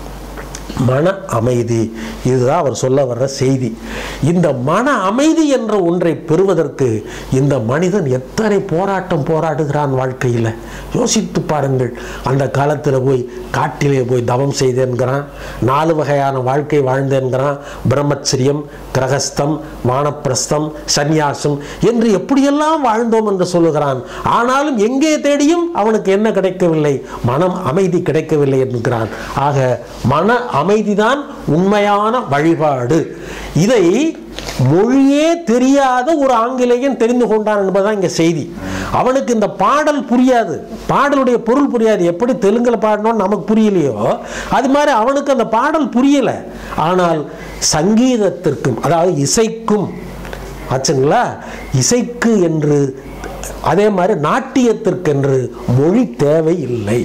மன அமைதி. இதுதான் அவர் சொல்ல வர்ற செய்தி. இந்த மன அமைதி என்ற ஒன்றை பெறுவதற்கு இந்த மனிதன் எத்தனை போராட்டம் போராடுகிறான் வாழ்க்கையில். யோசித்து பாருங்கள். அந்த காலத்தில் போய் காட்டிலே போய் தவம் செய்தேன்கிறான், 4 வகையான வாழ்க்கை வாழ்ந்தேன்கிறான். பிரம்மச்சரியம், கிரகஸ்தம், வானப்பிரஸ்தம், சந்நியாசம் என்று எப்படியெல்லாம் வாழ்ந்தோம் என்று சொல்லுகிறான். ஆனாலும் எங்கே தேடியும் அவனுக்கு என்ன கிடைக்கவில்லை? மனம் அமைதி கிடைக்கவில்லை என்கிறான். ஆக மன அமைதிதான் உண்மையான வழிபாடு. இதை மொழியே தெரியாத ஒரு ஆங்கிலேயன் தெரிந்து கொண்டான் என்பதுதான் இங்க செய்தி. அவனுக்கு இந்த பாடல் புரியாது, பாடலுடைய பொருள் புரியாது. எப்படி தெலுங்கில் பாடணும்னு நமக்கு புரியலையோ அது மாதிரி அவனுக்கு அந்த பாடல் புரியல. ஆனால் சங்கீதத்திற்கும், அதாவது இசைக்கும் ஆச்சுங்களா, இசைக்கு என்று அதே மாதிரி நாட்டியத்திற்கென்று மொழி தேவை இல்லை.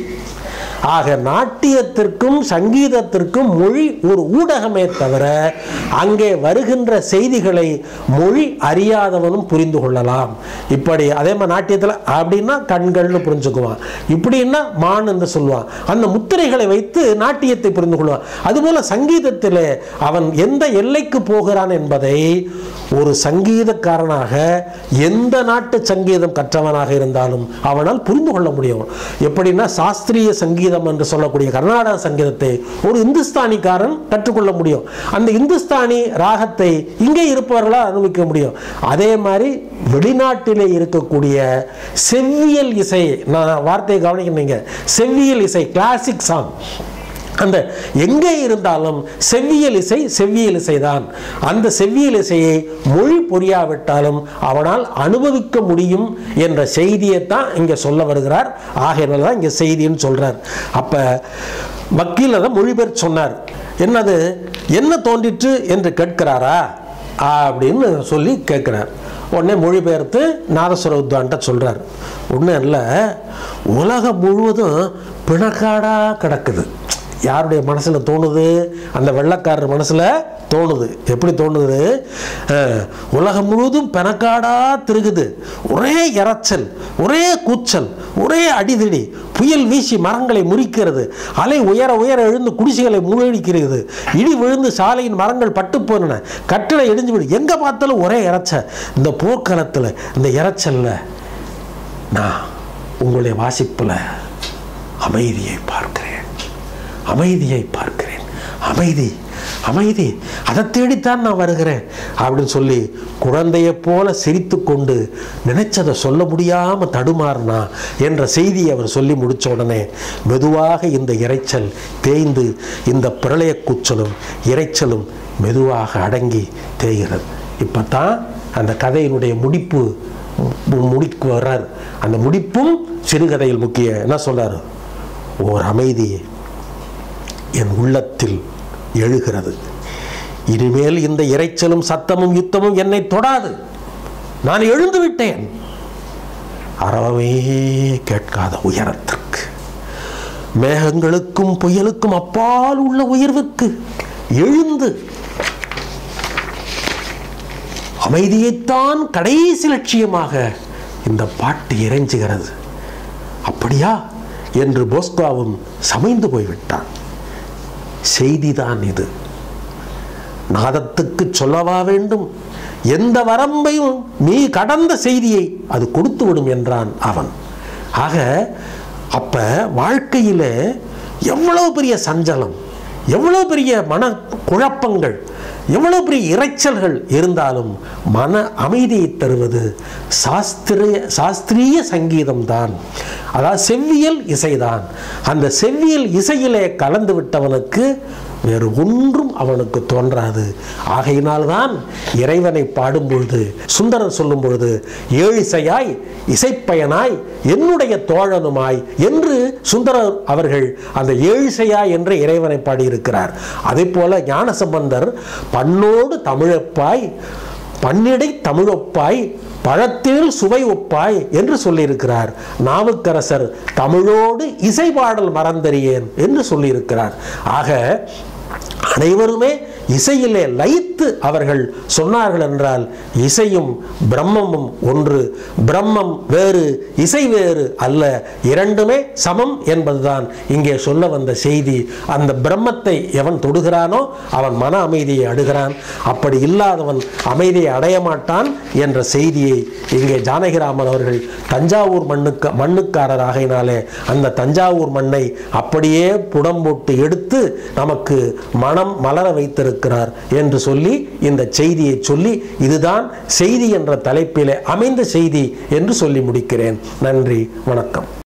ஆக நாட்டியத்திற்கும் சங்கீதத்திற்கும் மொழி ஒரு ஊடகமே தவிர அங்கே வருகின்ற செய்திகளை மொழி அறியாதவனும் புரிந்து கொள்ளலாம். இப்படி அதே மாதிரி நாட்டியத்தில் அப்படின்னா கண்கள்னு புரிஞ்சுக்குவான், இப்படின்னா மான் என்று சொல்லுவான். அந்த முத்திரைகளை வைத்து நாட்டியத்தை புரிந்து கொள்வான். அதுபோல சங்கீதத்தில் அவன் எந்த எல்லைக்கு போகிறான் என்பதை ஒரு சங்கீதக்காரனாக எந்த நாட்டு சங்கீதம் கற்றவனாக இருந்தாலும் அவனால் புரிந்து கொள்ள முடியும். எப்படின்னா சாஸ்திரிய சங்கீதம் என்று சொல்லக்கூடிய கர்நாடக சங்கீதத்தை ஒரு இந்துஸ்தானிக்காரன் கற்றுக்கொள்ள முடியும். அந்த இந்துஸ்தானி ராகத்தை இங்கே இருப்பவர்களால் அனுபவிக்க முடியும். அதே மாதிரி வெளிநாட்டிலே இருக்கக்கூடிய செவ்வியல் இசை, நான் வார்த்தையை கவனிக்கிறீங்க, செவ்வியல் இசை, கிளாசிக் சாங், அந்த எங்கே இருந்தாலும் செவ்வியல் இசை செவ்வியல் இசைதான். அந்த செவ்வியல் இசையை மொழி புரியாவிட்டாலும் அவனால் அனுபவிக்க முடியும் என்ற செய்தியை தான் இங்கே சொல்ல வருகிறார். ஆகையினால தான் இங்கே செய்தின்னு சொல்றார். அப்ப வக்கீல் அதை மொழிபெயர்த்து சொன்னார். என்னது, என்ன தோன்றிற்று என்று கேட்கிறாரா அப்படின்னு சொல்லி கேட்கிறார். உடனே மொழிபெயர்த்து நாதஸ்வர வித்வான்ட்ட சொல்றார். ஒன்றும் இல்லை, உலகம் முழுவதும் பிணக்காடா கிடக்குது. யாருடைய மனசில் தோணுது? அந்த வெள்ளைக்காரர் மனசில் தோணுது. எப்படி தோணுது? உலகம் முழுவதும் பெனக்காடா திருகுது. ஒரே இரைச்சல், ஒரே கூச்சல், ஒரே அடிதடி, புயல் வீசி மரங்களை முறிக்கிறது, அலை உயர உயர எழுந்து குடிசைகளை மூழ்கடிக்கிறது, இடி விழுந்து சாலையின் மரங்கள் பட்டு போன, கட்டிட இடிஞ்சு விடு, எங்கே பார்த்தாலும் ஒரே இரைச்சல். இந்த போர்க்களத்தில் இந்த இரைச்சல்ல நான் உங்களுடைய வாசிப்பில் அமைதியை பார்க்கிறேன், அமைதியை பார்க்கிறேன், அமைதி அமைதி, அதை தேடித்தான் நான் வருகிறேன் அப்படின்னு சொல்லி குழந்தையை போல சிரித்து கொண்டு நினைச்சதை சொல்ல முடியாமல் தடுமாறினா என்ற செய்தியை அவர் சொல்லி முடித்த உடனே மெதுவாக இந்த இரைச்சல் தேய்ந்து இந்த பிரளய கூச்சலும் இரைச்சலும் மெதுவாக அடங்கி தேய்கிறது. இப்போ தான் அந்த கதையினுடைய முடிக்கு வர்றார். அந்த முடிப்பும் சிறுகதையில் முக்கியம். என்ன சொல்றாரு? ஓர் அமைதி என் உள்ளத்தில் எழுகிறது. இனிமேல் இந்த இரைச்சலும் சத்தமும் யுத்தமும் என்னை தொடாது. நான் எழுந்து விட்டேன் அறவே கேட்காத உயரத்திற்கு, மேகங்களுக்கும் புயலுக்கும் அப்பால் உள்ள உயர்வுக்கு எழுந்து அமைதியைத்தான் கடைசி லட்சியமாக இந்த பாட்டு இறைஞ்சுகிறது. அப்படியா என்று போஸ்காவும் சமைந்து போய்விட்டான். செய்திதான் இது. நாதத்துக்கு சொல்லவா வேண்டும், எந்த வரம்பையும் நீ கடந்த செய்தியை அது கொடுத்து விடும் என்றான் அவன். ஆக அப்ப வாழ்க்கையில எவ்வளவு பெரிய சஞ்சலம், எவ்வளவு பெரிய மன குழப்பங்கள், எவ்வளவு பெரிய இரைச்சல்கள் இருந்தாலும் மன அமைதியை தருவது சாஸ்திரிய சங்கீதம் தான். அதாவது செவ்வியல் இசைதான். அந்த செவ்வியல் இசையிலே கலந்து விட்டவனுக்கு வேறு ஒன்றும் அவனுக்கு தோன்றாது. ஆகையினால்தான் இறைவனை பாடும் பொழுது சுந்தரர் சொல்லும் பொழுது ஏழிசையாய் இசைப்பயனாய் என்னுடைய தோழனுமாய் என்று சுந்தரர் அவர்கள் அந்த ஏழிசையாய் என்று இறைவனை பாடியிருக்கிறார். அதே போல ஞானசம்பந்தர் பண்ணோடு தமிழப்பாய் பன்னிடை தமிழொப்பாய் பழத்தில் சுவை ஒப்பாய் என்று சொல்லியிருக்கிறார். நாவுக்கரசர் தமிழோடு இசை பாடல் மறந்தறியேன் என்று சொல்லியிருக்கிறார். ஆக அனைவருமே இசையிலே லயித்து அவர்கள் சொன்னார்கள் என்றால் இசையும் பிரம்மமும் ஒன்று, பிரம்மம் வேறு இசை வேறு அல்ல, இரண்டுமே சமம் என்பதுதான் இங்கே சொல்ல வந்த செய்தி. அந்த பிரம்மத்தை எவன் தொடுகிறானோ அவன் மன அமைதியை அடைகிறான், அப்படி இல்லாதவன் அமைதியை அடைய மாட்டான் என்ற செய்தியை இங்கே ஜானகிராமன் அவர்கள் தஞ்சாவூர் மண்ணுக்காரர் ஆகையினாலே அந்த தஞ்சாவூர் மண்ணை அப்படியே புடம் போட்டு எடுத்து நமக்கு மனம் மலர வைத்திருக்கிறார் என்று சொல்லி இந்த செய்தியை சொல்லி இதுதான் செய்தி என்ற தலைப்பிலே அமைந்த செய்தி என்று சொல்லி முடிக்கிறேன். நன்றி, வணக்கம்.